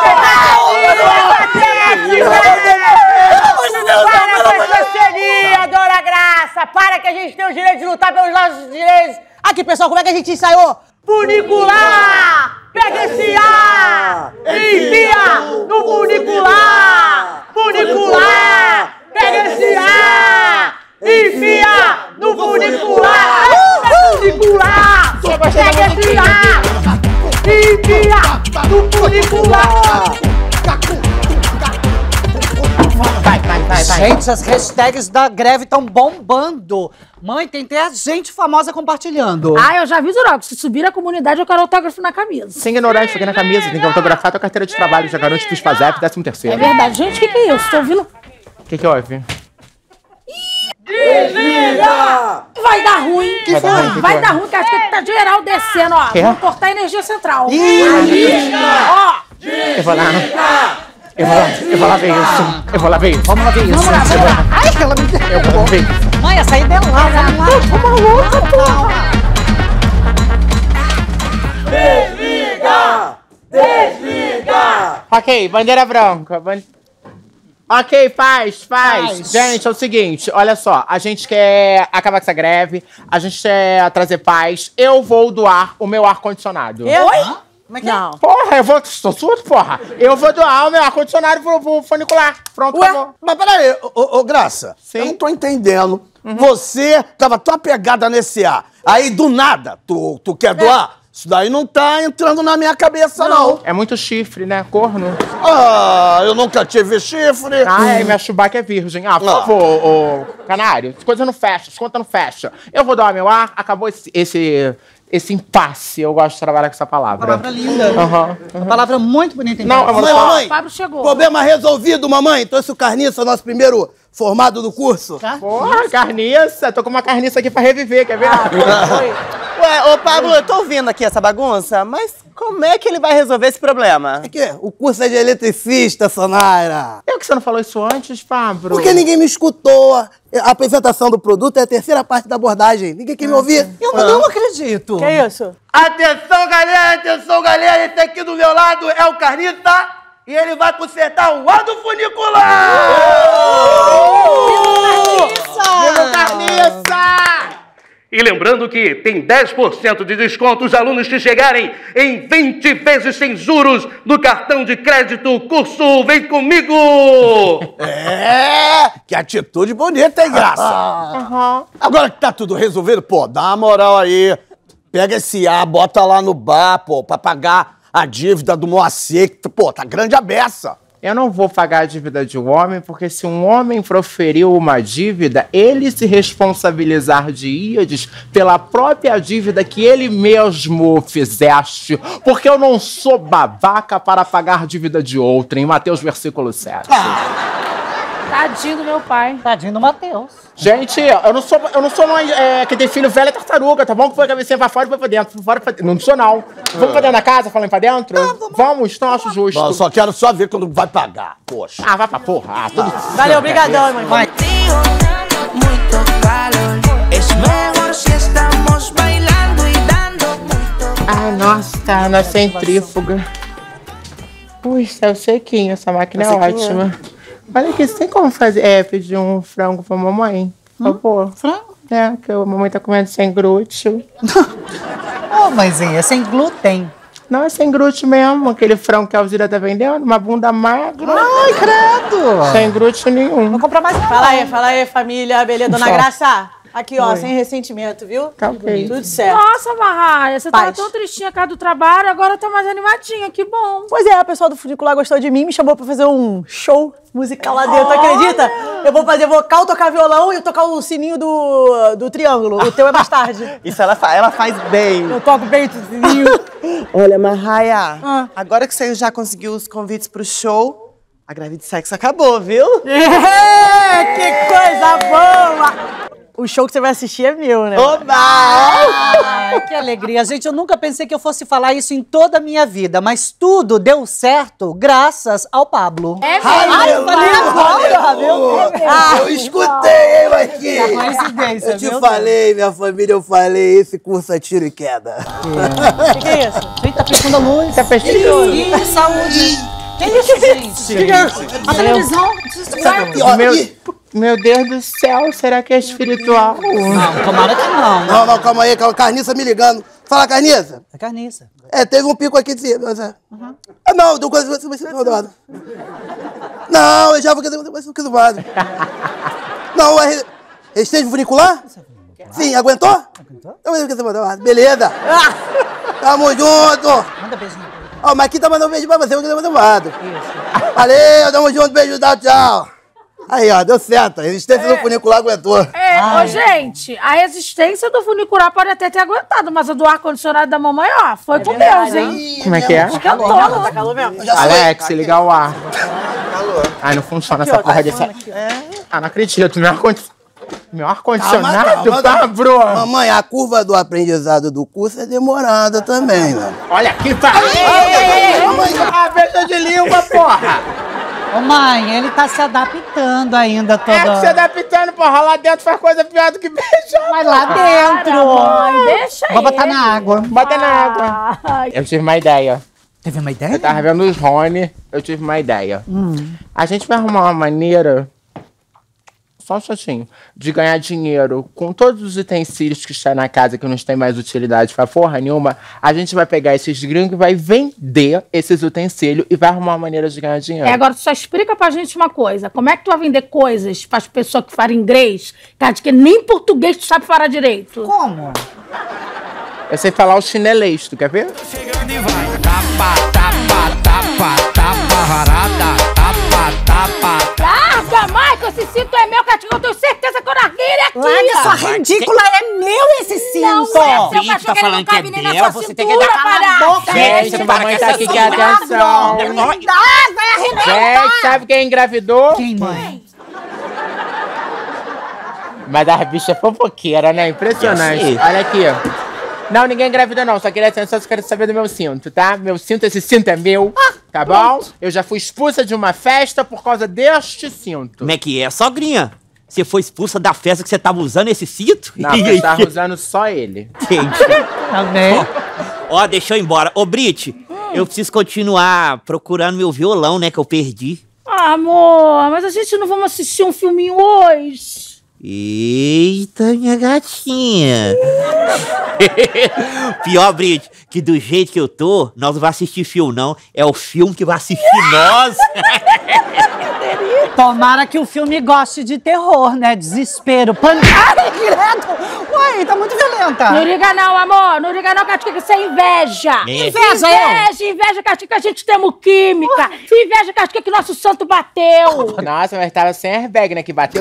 Para com essa grosseria, Dona Graça! Para que a gente tem o direito de lutar pelos nossos direitos!
Aqui, pessoal, como é que a gente ensaiou?
Funicular! Pega esse ar! Enfia no funicular! Funicular! Pega esse ar! Enfia no funicular! Funicular! Pega esse ar! Enfia no funicular!
Vai, vai, vai, vai.
Gente, as hashtags da greve estão bombando. Mãe, tem até gente famosa compartilhando.
Ah, eu já aviso logo, se subir a comunidade eu quero autógrafo na camisa.
Sem ignorar isso aqui na camisa, tem que autografar tua carteira de trabalho, já garante pros FASEP, décimo terceiro.
É verdade. Gente, o que, que é isso? Tô ouvindo...
O que que houve?
Desliga!
Vai dar ruim.
Que foi?
Vai, vai dar ruim, que acho que tá geral descendo, ó.
Quê?
Vamos cortar a energia central.
Desliga!
Ó.
Eu vou lá. Eu vou lá, eu vou lá ver isso. Eu vou lá ver isso.
Vamos lá ver isso.
Vamos lá, vamos lá.
Ai, ela me
Eu vou ver.
Mãe, essa aí é dela. Vamos lá.
Vamos louca, porra.
Desliga! Desliga!
Ok, bandeira branca. ban- Ok, faz, faz,
Faz.
Gente, é o seguinte, olha só. A gente quer acabar com essa greve. A gente quer trazer paz. Eu vou doar o meu ar-condicionado.
Oi?
Como é que é?
Não.
Porra, eu vou... Sou surdo, porra. Eu vou doar o meu ar-condicionado pro, pro funicular. Pronto,
Ué,
acabou.
mas peraí, ô, ô, ô, Graça,
Sim.
eu não tô entendendo. Você tava tão apegada nesse ar, aí do nada, tu, tu quer doar? Isso daí não tá entrando na minha cabeça, não.
É muito chifre, né? Corno.
Ah, eu nunca tive chifre.
Ah, é, minha Chewbacca é virgem. Ah, por
Ah.
favor, ô, canário. As coisas não fecham, as contas não fecham. Eu vou doar meu ar, acabou esse, esse, esse impasse. Eu gosto de trabalhar com essa palavra.
Palavra linda.
Aham.
Uma palavra muito bonita.
Não,
então.
eu vou
Mamãe,
falar.
mamãe.
Pablo chegou.
Problema resolvido, mamãe. Trouxe o Carniça, nosso primeiro formado do curso.
Porra, carniça. Tô com uma carniça aqui pra reviver, quer ver?
Ué, ô Pablo, eu tô ouvindo aqui essa bagunça, mas como é que ele vai resolver esse problema?
É que o curso é de eletricista, Sonaira.
Por que você não falou isso antes, Pablo?
Porque ninguém me escutou. A apresentação do produto é a terceira parte da abordagem. Ninguém quer me ouvir.
Eu não acredito.
Que isso?
Atenção, galera! Atenção, galera! Esse aqui do meu lado é o Carniça e ele vai consertar o ar do funicular!
Viva carniça!
E lembrando que tem dez por cento de desconto os alunos que chegarem em vinte vezes sem juros no cartão de crédito Curso Vem Comigo!
É, que atitude bonita, hein, Graça? Agora que tá tudo resolvido, pô, dá uma moral aí. Pega esse ar, bota lá no bar, pô, pra pagar a dívida do Moacir, que, pô, tá grande a beça.
Eu não vou pagar a dívida de um homem, porque se um homem proferiu uma dívida, ele se responsabilizar de íades pela própria dívida que ele mesmo fizeste. Porque eu não sou babaca para pagar a dívida de outrem. Mateus, versículo sete.
Tadinho do meu pai.
Tadinho do Matheus.
Gente, eu não sou, eu não sou mãe é, que tem filho velho é tartaruga, tá bom? Que foi a cabecinha pra fora e foi pra dentro. Fora pra dentro. Não sou, não. Vamos pra dentro da casa, falando pra dentro? Vamos, então eu acho justo.
Eu só quero só ver quando vai pagar, poxa.
Ah, vai pra porra. Ah, tudo...
Valeu, obrigadão, mãe.
Vai.
Ai, nossa, tá na centrífuga. Ui, saiu sequinho, essa máquina é ótima. Olha aqui, você tem como fazer, é, pedir um frango pra mamãe? Por favor.
Frango?
É, que a mamãe tá comendo sem glúten.
Ô, mãezinha, sem glúten.
Não, é sem glúten mesmo, aquele frango que a Alzira tá vendendo, uma bunda magra.
Ai, credo.
Sem glúten nenhum.
Vou comprar mais não.
Fala aí, fala aí, família, beleza? Dona
Só.
Graça, aqui, ó,
Oi.
sem ressentimento, viu?
Tá ok.
Tudo certo.
Nossa, Marraia, você tava
Paz.
tão tristinha por causa do trabalho, agora tá mais animadinha, que bom.
Pois é, o pessoal do Funicular gostou de mim, me chamou pra fazer um show musical lá dentro, acredita? Eu vou fazer vocal, tocar violão e tocar o sininho do, do triângulo. O teu é mais tarde.
Isso ela, fa ela faz bem.
Eu toco bem o sininho.
Olha, Marraia,
Ah.
agora que você já conseguiu os convites pro show, a Grávida de Sexo acabou, viu?
É, que coisa boa! O show que você vai assistir é meu, né?
Oba!
Ai, que alegria. Gente, eu nunca pensei que eu fosse falar isso em toda a minha vida, mas tudo deu certo graças ao Pablo.
É
Ai, eu falei agora, viu?
Ah, eu escutei, hein, Marquinhos?
Coincidência,
Eu te
viu?
falei, minha família, eu falei, esse curso é tiro e queda.
O que, que é isso?
Gente, tá piscando a luz.
Tá fechando.
Ih, saúde. Que isso, gente?
Que que é isso?
A televisão.
Aqui, ó,
Meu,
aqui.
meu Deus do céu, será que é espiritual?
Não, tomara que não.
Não, não, calma aí, calma. Carniça me ligando. Fala, Carniça.
É carniça.
É, teve um pico aqui de cima. Uhum. Ah, não, do coisa você vai ser zoado. Não, eu já vou ser zoado. Não, é restante funicular? Sim, aguentou? Aguentou? Eu vou ser zoado. Beleza. Tamo junto.
Manda beijinho.
Ó, mas aqui tá mandando um beijo pra você, eu vou ser zoado. Isso. Valeu, tamo junto, beijo, tchau, tchau. Aí, ó, deu certo. A resistência do funicular aguentou.
É, ô, gente, a resistência do funicular pode até ter aguentado, mas a do ar-condicionado da mamãe, ó, foi com Deus, hein?
Como é que é?
Esquentou.
Tá calor mesmo?
Alex, liga o ar. Ai, não funciona essa porra desse... Ah, não acredito, meu ar-condicionado... Meu ar-condicionado, Pablo!
Mamãe, a curva do aprendizado do curso é demorada também, mano.
Olha aqui, pá! Ah, beijo de língua, porra!
Ô, mãe, ele tá se adaptando ainda toda...
É que se adaptando, porra, lá dentro faz coisa pior do que beijar.
Vai lá dentro.
Mãe, deixa
Vou botar
ele.
na água.
Bota na água.
Ai.
Eu tive uma ideia.
Teve uma ideia?
Eu tava vendo os Rony, eu tive uma ideia. A gente vai arrumar uma maneira, só um chatinho, de ganhar dinheiro com todos os utensílios que estão na casa que não tem mais utilidade pra porra nenhuma. A gente vai pegar esses gringos e vai vender esses utensílios e vai arrumar uma maneira de ganhar dinheiro.
É, agora tu só explica pra gente uma coisa. Como é que tu vai vender coisas pras pessoas que falam inglês, cara, de que nem português tu sabe falar direito?
Como?
Eu sei falar o chinelês, tu quer ver?
Chegando e vai. Tapa, tapa, tapa, tapa, varada. Tapa, tapa.
Larga, Michael, esse cinto é meu, cachorro. Eu tenho certeza que eu larguei ele aqui.
Larga,
ó.
sua ridícula, é meu esse cinto.
Não é seu
Ouvinte,
cachorro,
tá
ele
falando
não
que é
cabe nem na
dela,
sua
você tem que dar
cintura,
cala a
palhaça.
boca.
Gente, mamãe tá aqui, que atenção.
Ah, vai arrebentar.
Gente, sabe quem engravidou?
Quem, mãe?
Mas a bicha é fofoqueira, né? Impressionante.
Eu sei.
Olha aqui, ó. Não, ninguém engravida não, só queria atenção, só quero saber do meu cinto, tá? Meu cinto, esse cinto é meu, tá bom? Eu já fui expulsa de uma festa por causa deste cinto.
Como é que é, sogrinha? Você foi expulsa da festa que você tava usando esse cinto?
Não, eu tava usando só ele.
Gente.
Tá bem.
Ó, deixa eu ir embora. Ô, Brit, eu preciso continuar procurando meu violão, né, que eu perdi.
Ah, amor, mas a gente não vamos assistir um filminho hoje?
Eita, minha gatinha. Pior, Brit, que do jeito que eu tô, nós não vamos assistir filme, não. É o filme que vai assistir nós.
Tomara que o filme goste de terror, né? Desespero, pânico. Ai, direto! Uai, tá muito violenta.
Não liga não, amor. Não liga não, Catica, que isso é inveja.
É.
Inveja, eu?
Inveja, inveja, Catica, que a gente temos química. Inveja, Catica, que nosso santo bateu.
Nossa, mas tava sem airbag, né, que bateu.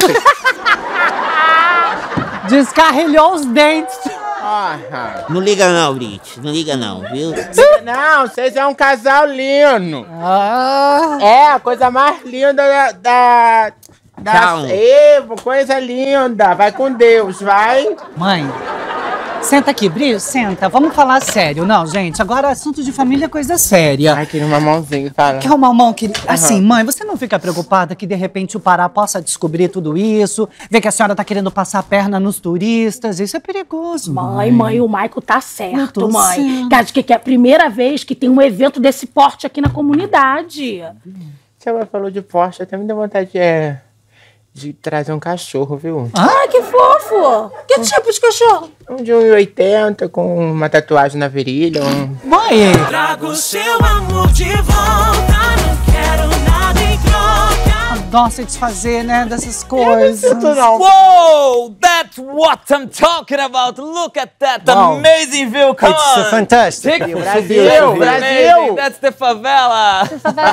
Descarrilhou os dentes.
Ah,
Não liga não, Brit. Não liga não, viu?
não, vocês é um casal lindo.
Ah.
É, a coisa mais linda da... da... da...
Tchau.
Evo, coisa linda. Vai com Deus, vai.
Mãe, senta aqui, Bri, senta. Vamos falar sério. Não, gente, agora assunto de família é coisa séria.
Ai, queria uma mãozinha, fala.
Quer uma mão que... Assim, mãe, você não fica preocupada que de repente o Pará possa descobrir tudo isso, ver que a senhora tá querendo passar a perna nos turistas? Isso é perigoso,
Mãe, mãe, o Maico tá certo,
tô
mãe.
certo.
Catica, que é a primeira vez que tem um evento desse porte aqui na comunidade.
Tia mãe falou de Porsche, até me deu vontade de, é, de trazer um cachorro, viu?
Ai, que fofo. Que tipo de cachorro?
Um de um e oitenta com uma tatuagem na virilha. Um...
Mãe!
Trago seu amor de volta, não quero nada em troca.
nossa, desfazer, né, dessas coisas.
não.
Whoa, that's what I'm talking about. Look at that
Wow.
amazing view. Come
It's
on.
fantastic.
Take
Brasil, Brasil.
That's the favela.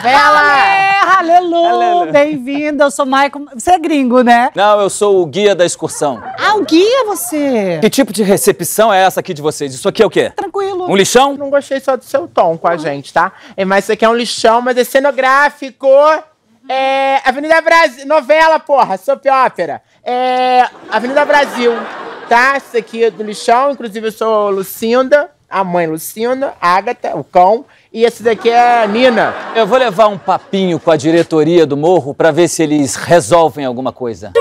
É, aleluia, bem-vindo, eu sou Michael. Você é gringo, né?
Não, eu sou o guia da excursão.
Ah, o guia você.
Que tipo de recepção é essa aqui de vocês? Isso aqui é o quê?
Tranquilo.
Um lixão?
Não gostei só do seu tom com a gente, tá? É, mas isso aqui é um lixão, mas é cenográfico. É. Avenida Brasil. Novela, porra, soap opera. É. Avenida Brasil, tá? Isso aqui é do lixão. Inclusive, eu sou Lucinda, a mãe Lucinda, Ágata, o cão. E esse daqui é a Nina.
Eu vou levar um papinho com a diretoria do morro pra ver se eles resolvem alguma coisa.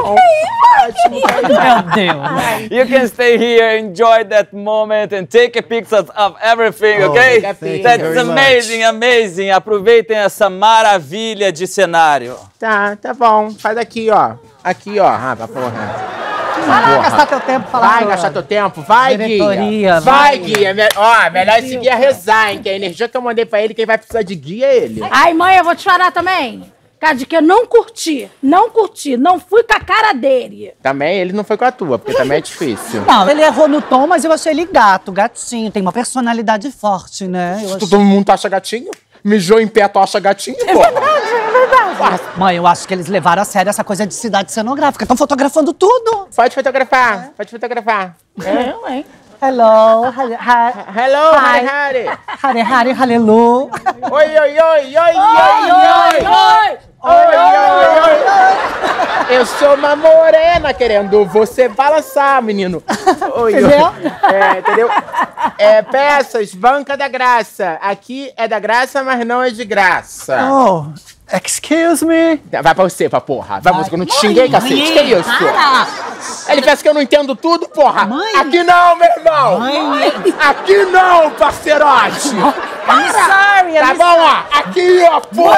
Meu Deus.
You can stay here, enjoy that moment and take a picture of everything, okay?
take a picture.
That's
Very
amazing, amazing. Aproveitem essa maravilha de cenário.
Tá, tá bom. Faz aqui, ó. Aqui, ó. Ah, pra porra.
Vai lá gastar teu tempo falando.
Vai gastar teu tempo, vai,
Diretoria,
guia.
vai.
Vai, guia. Me- Ó, melhor esse guia rezar, hein? Que a energia que eu mandei pra ele, quem vai precisar de guia é ele.
Ai, mãe, eu vou te falar também. Cara, de que eu não curti, não curti, não fui com a cara dele.
Também ele não foi com a tua, porque também é difícil.
Não, ele errou no tom, mas eu achei ele gato, gatinho. Tem uma personalidade forte, né? Eu achei...
Todo mundo acha gatinho? Mijou em pé, tu acha gatinho, pô?
É verdade. Mãe, eu acho que eles levaram a sério essa coisa de cidade cenográfica. Estão fotografando tudo.
Pode fotografar, pode fotografar. É?
Eu, hein?
Hello, hi, hi,
Hello,
Hi.
Hari Hari.
Hare, hare, hallelu.
Oi, oi, oi, oi, oi, oi, oi. Oi, oi, oi, oi. Eu sou uma morena querendo você balançar, menino. Oi,
Entendeu?
oi. É, entendeu? É, peças, banca da graça. Aqui é da graça, mas não é de graça.
Oh, excuse me.
Vai pra você, pra porra. Vai pra você, que eu não te xinguei, cacete. Que isso?
Para.
Ele pensa que eu não entendo tudo, porra.
Mãe.
Aqui não, meu irmão.
Mãe.
Aqui não, parceirote.
I'm sorry,
Tá
I'm
bom, ó. Aqui, ó, porra.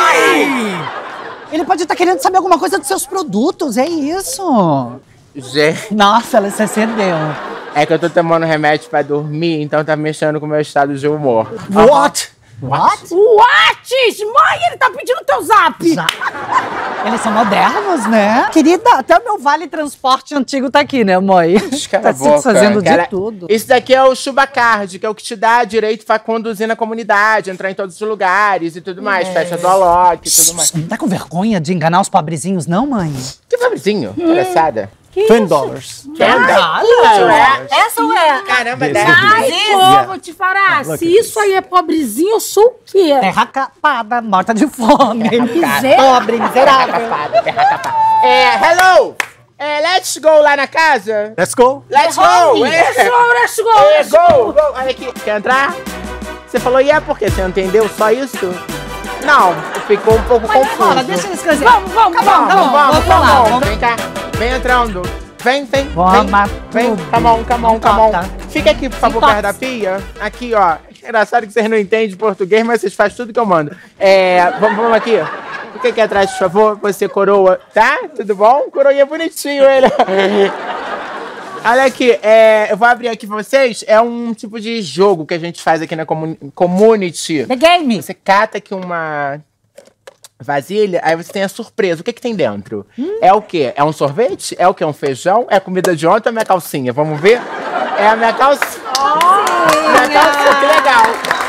Ele pode estar querendo saber alguma coisa dos seus produtos, é isso.
Gente,
Nossa, ela se acendeu.
é que eu tô tomando remédio pra dormir, então tá mexendo com o meu estado de humor.
What? What?
Whats? Mãe, ele tá pedindo teu zap.
Já. Eles são modernos, né? Querida, até o meu vale transporte antigo tá aqui, né, mãe?
Cala
Tá
a
se
boca,
desfazendo
cara.
de tudo.
Isso daqui é o Chubacard, que é o que te dá direito pra conduzir na comunidade, entrar em todos os lugares e tudo mais. Festa do Alok e tudo mais.
Não tá com vergonha de enganar os pobrezinhos, não, mãe?
Que pobrezinho, engraçada.
Ten dollars.
Essa ou é?
Caramba, dez.
Ai, pô, vou te falar. Se isso aí é pobrezinho, eu sou o quê?
Terra capada, morta de fome.
Miséria.
Pobre, miserável.
Capada, terra capada. É, hello! É, let's go lá na casa?
Let's go.
Let's go!
Let's
É.
go, let's go,
É,
let's
go,
go.
go! Olha aqui, quer entrar? Você falou, e é por quê? Você não entendeu só isso? Não, ficou um pouco confuso.
Fala, deixa eles crescer.
Vamos, vamos,
Tá bom,
vamos.
tá bom,
Vamos,
vamos falar.
vamos.
Vamos.
Vem cá, vem entrando. Vem, vem,
Vamos
vem.
amar
Vem,
tudo.
come on, come on, come on.
Tá.
Fica aqui, por favor,
toques.
perto da pia. Aqui, ó. Engraçado que vocês não entendem português, mas vocês fazem tudo que eu mando. É, vamos, vamos aqui. Fica aqui atrás, por favor. Você, coroa. Tá? Tudo bom? Coroinha bonitinho, ele. Olha aqui, é, eu vou abrir aqui pra vocês. É um tipo de jogo que a gente faz aqui na comuni- community.
The game.
Você cata aqui uma vasilha, aí você tem a surpresa. O que que tem dentro? É o quê? É um sorvete? É o quê? Um feijão? É comida de ontem ou é minha calcinha? Vamos ver? É a minha calcinha. Minha calcinha, que legal.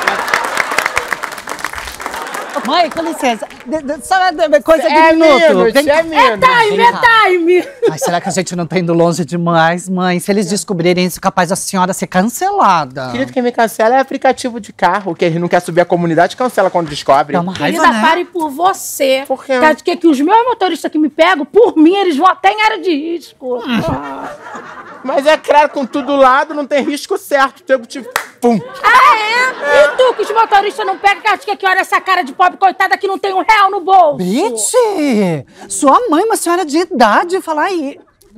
Mãe, com licença. De- de- Só uma coisa de
É
minuto.
menos,
Vem-
é menos.
Time, é time.
Ai, será que a gente não tá indo longe demais, mãe? Se eles descobrirem isso, capaz da senhora ser cancelada.
Querido, quem me cancela é aplicativo de carro, que ele não quer subir a comunidade, cancela quando descobre.
Dá uma raiva,
Querida,
né?
pare por você.
Por quê?
Quer dizer que os meus motoristas que me pegam, por mim, eles vão até em área de risco.
Mas é claro, com tudo lado, não tem risco certo. Tempo te... Pum.
Ah, é? E tu, que os motoristas não pegam, quer dizer que olha essa cara de pobre coitada que não tem um real no bolso.
Bitch! Sua mãe, uma senhora de idade, falar aí.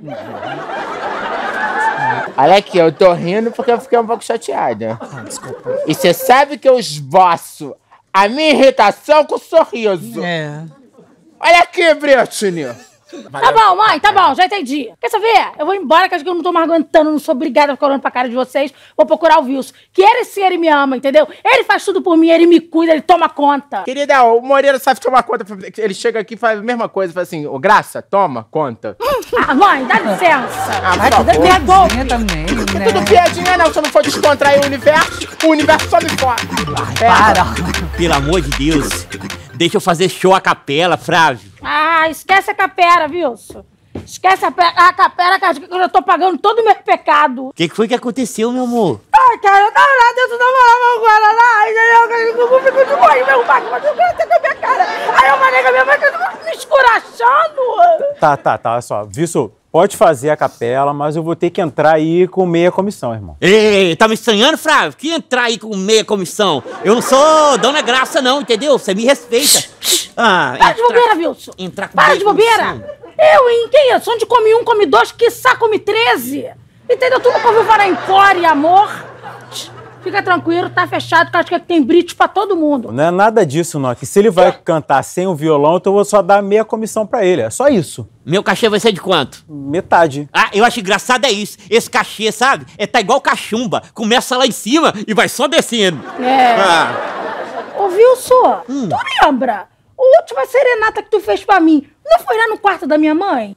Olha aqui, eu tô rindo porque eu fiquei um pouco chateada.
Desculpa.
E você sabe que eu esboço a minha irritação com sorriso.
É.
Olha aqui, Britney.
Tá bom, mãe, tá bom, já entendi. Quer saber? Eu vou embora, que acho que eu não tô mais aguentando, não sou obrigada a ficar olhando pra cara de vocês. Vou procurar o Wilson. Que ele sim, ele me ama, entendeu? Ele faz tudo por mim, ele me cuida, ele toma conta.
Querida, o Moreira sabe tomar conta. Ele chega aqui e faz a mesma coisa, fala assim, ô Graça, toma conta.
Ah, mãe, dá licença.
Ah,
vai,
por
tudo
favor.
piadinha
também,
É tudo piadinha, não. Se eu não for descontrair o universo, o universo só me fode.
Para! Pelo amor de Deus. Deixa eu fazer show a capela, Flávio.
Ah, esquece a capera, Wilson. Esquece a, pe- a capera, que eu já tô pagando todo o meu pecado.
O que, que foi que aconteceu, meu amor?
Ai, cara, eu tava lá dentro da moral com ela lá, e aí eu não fico de boa, meu pai, mas eu quero ter com a minha cara. Aí eu falei com a minha mãe que eu tô me escurachando.
Tá, tá, tá, olha só. Wilson, pode fazer a capela, mas eu vou ter que entrar aí com meia comissão, irmão.
Ei, tá me estranhando, Flávio? Que entrar aí com meia comissão? Eu não sou Dona Graça, não, entendeu? Você me respeita. Ah,
Para de bobeira, Wilson.
Entrar com
Para
meia
de bobeira.
comissão.
Eu, hein? Que isso? Onde come um, come dois, quiçá come treze. Entendeu? Tu nunca ouviu falar em core e amor? Fica tranquilo, tá fechado, que eu acho que tem brinde pra todo mundo.
Não é nada disso, não. Que se ele vai cantar sem o violão, então eu vou só dar meia comissão pra ele. É só isso.
Meu cachê vai ser de quanto?
Metade.
Ah, eu acho engraçado é isso. Esse cachê, sabe? É tá igual cachumba. Começa lá em cima e vai só descendo.
É.
Ah.
Ô, Wilson, tu lembra? A última serenata que tu fez pra mim, não foi lá no quarto da minha mãe?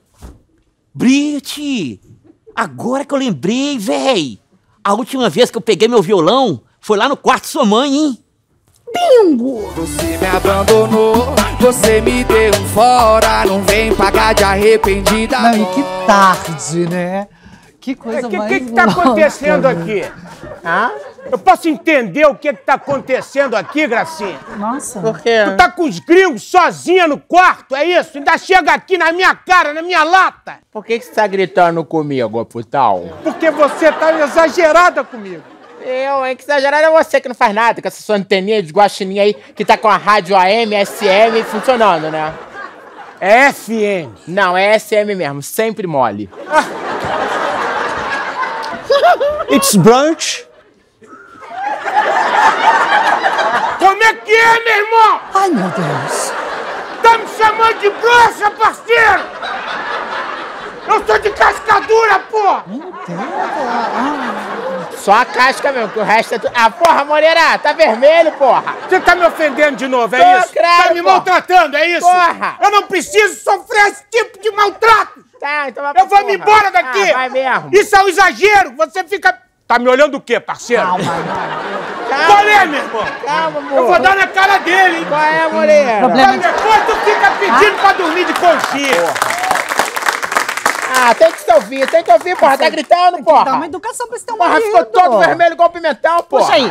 Brit, agora que eu lembrei, véi. A última vez que eu peguei meu violão foi lá no quarto de sua mãe, hein?
Bingo!
Você me abandonou, você me deu um fora, não vem pagar de arrependida.
Não, e que tarde, né? Que coisa
O que,
mais
que que tá
louca,
acontecendo
né?
aqui? Hã? Eu posso entender o que que tá acontecendo aqui, Gracinha?
Nossa.
Por quê?
Tu tá com os gringos sozinha no quarto, é isso? Ainda chega aqui na minha cara, na minha lata.
Por que que você tá gritando comigo, putão?
Porque você tá exagerada comigo.
Eu, hein? Que exagerado é você que não faz nada com essa sua anteninha de guaxininha aí que tá com a rádio A M, S M funcionando, né?
É F M.
Não, é S M mesmo, sempre mole.
It's brunch.
Como é que é, meu irmão?
Ai, meu Deus.
Tá me chamando de broxa, parceiro? Eu sou de cascadura, pô!
Meu Deus.
Só a casca mesmo, que o resto é tudo... Ah, porra, Moreira, tá vermelho, porra!
Você tá me ofendendo de novo, é
Tô,
isso?
credo,
Tá me
porra.
maltratando, é isso?
Porra.
Eu não preciso sofrer esse tipo de maltrato!
Tá, então vai pra
Eu vou me
porra.
embora daqui!
Ah, vai mesmo.
Isso é um exagero! Você fica... Tá me olhando o quê, parceiro?
Calma,
Qual é, meu irmão?
Calma, amor.
Eu vou dar na cara dele, hein?
Qual é, Moreira?
Problema de-
Depois tu fica pedindo pra dormir de conchinha.
Ah, tem que se ouvir, tem que ouvir, porra. Tá gritando, porra.
Dá uma educação pra esse teu
Porra,
marido.
ficou todo vermelho igual pimentão, porra.
Puxa aí.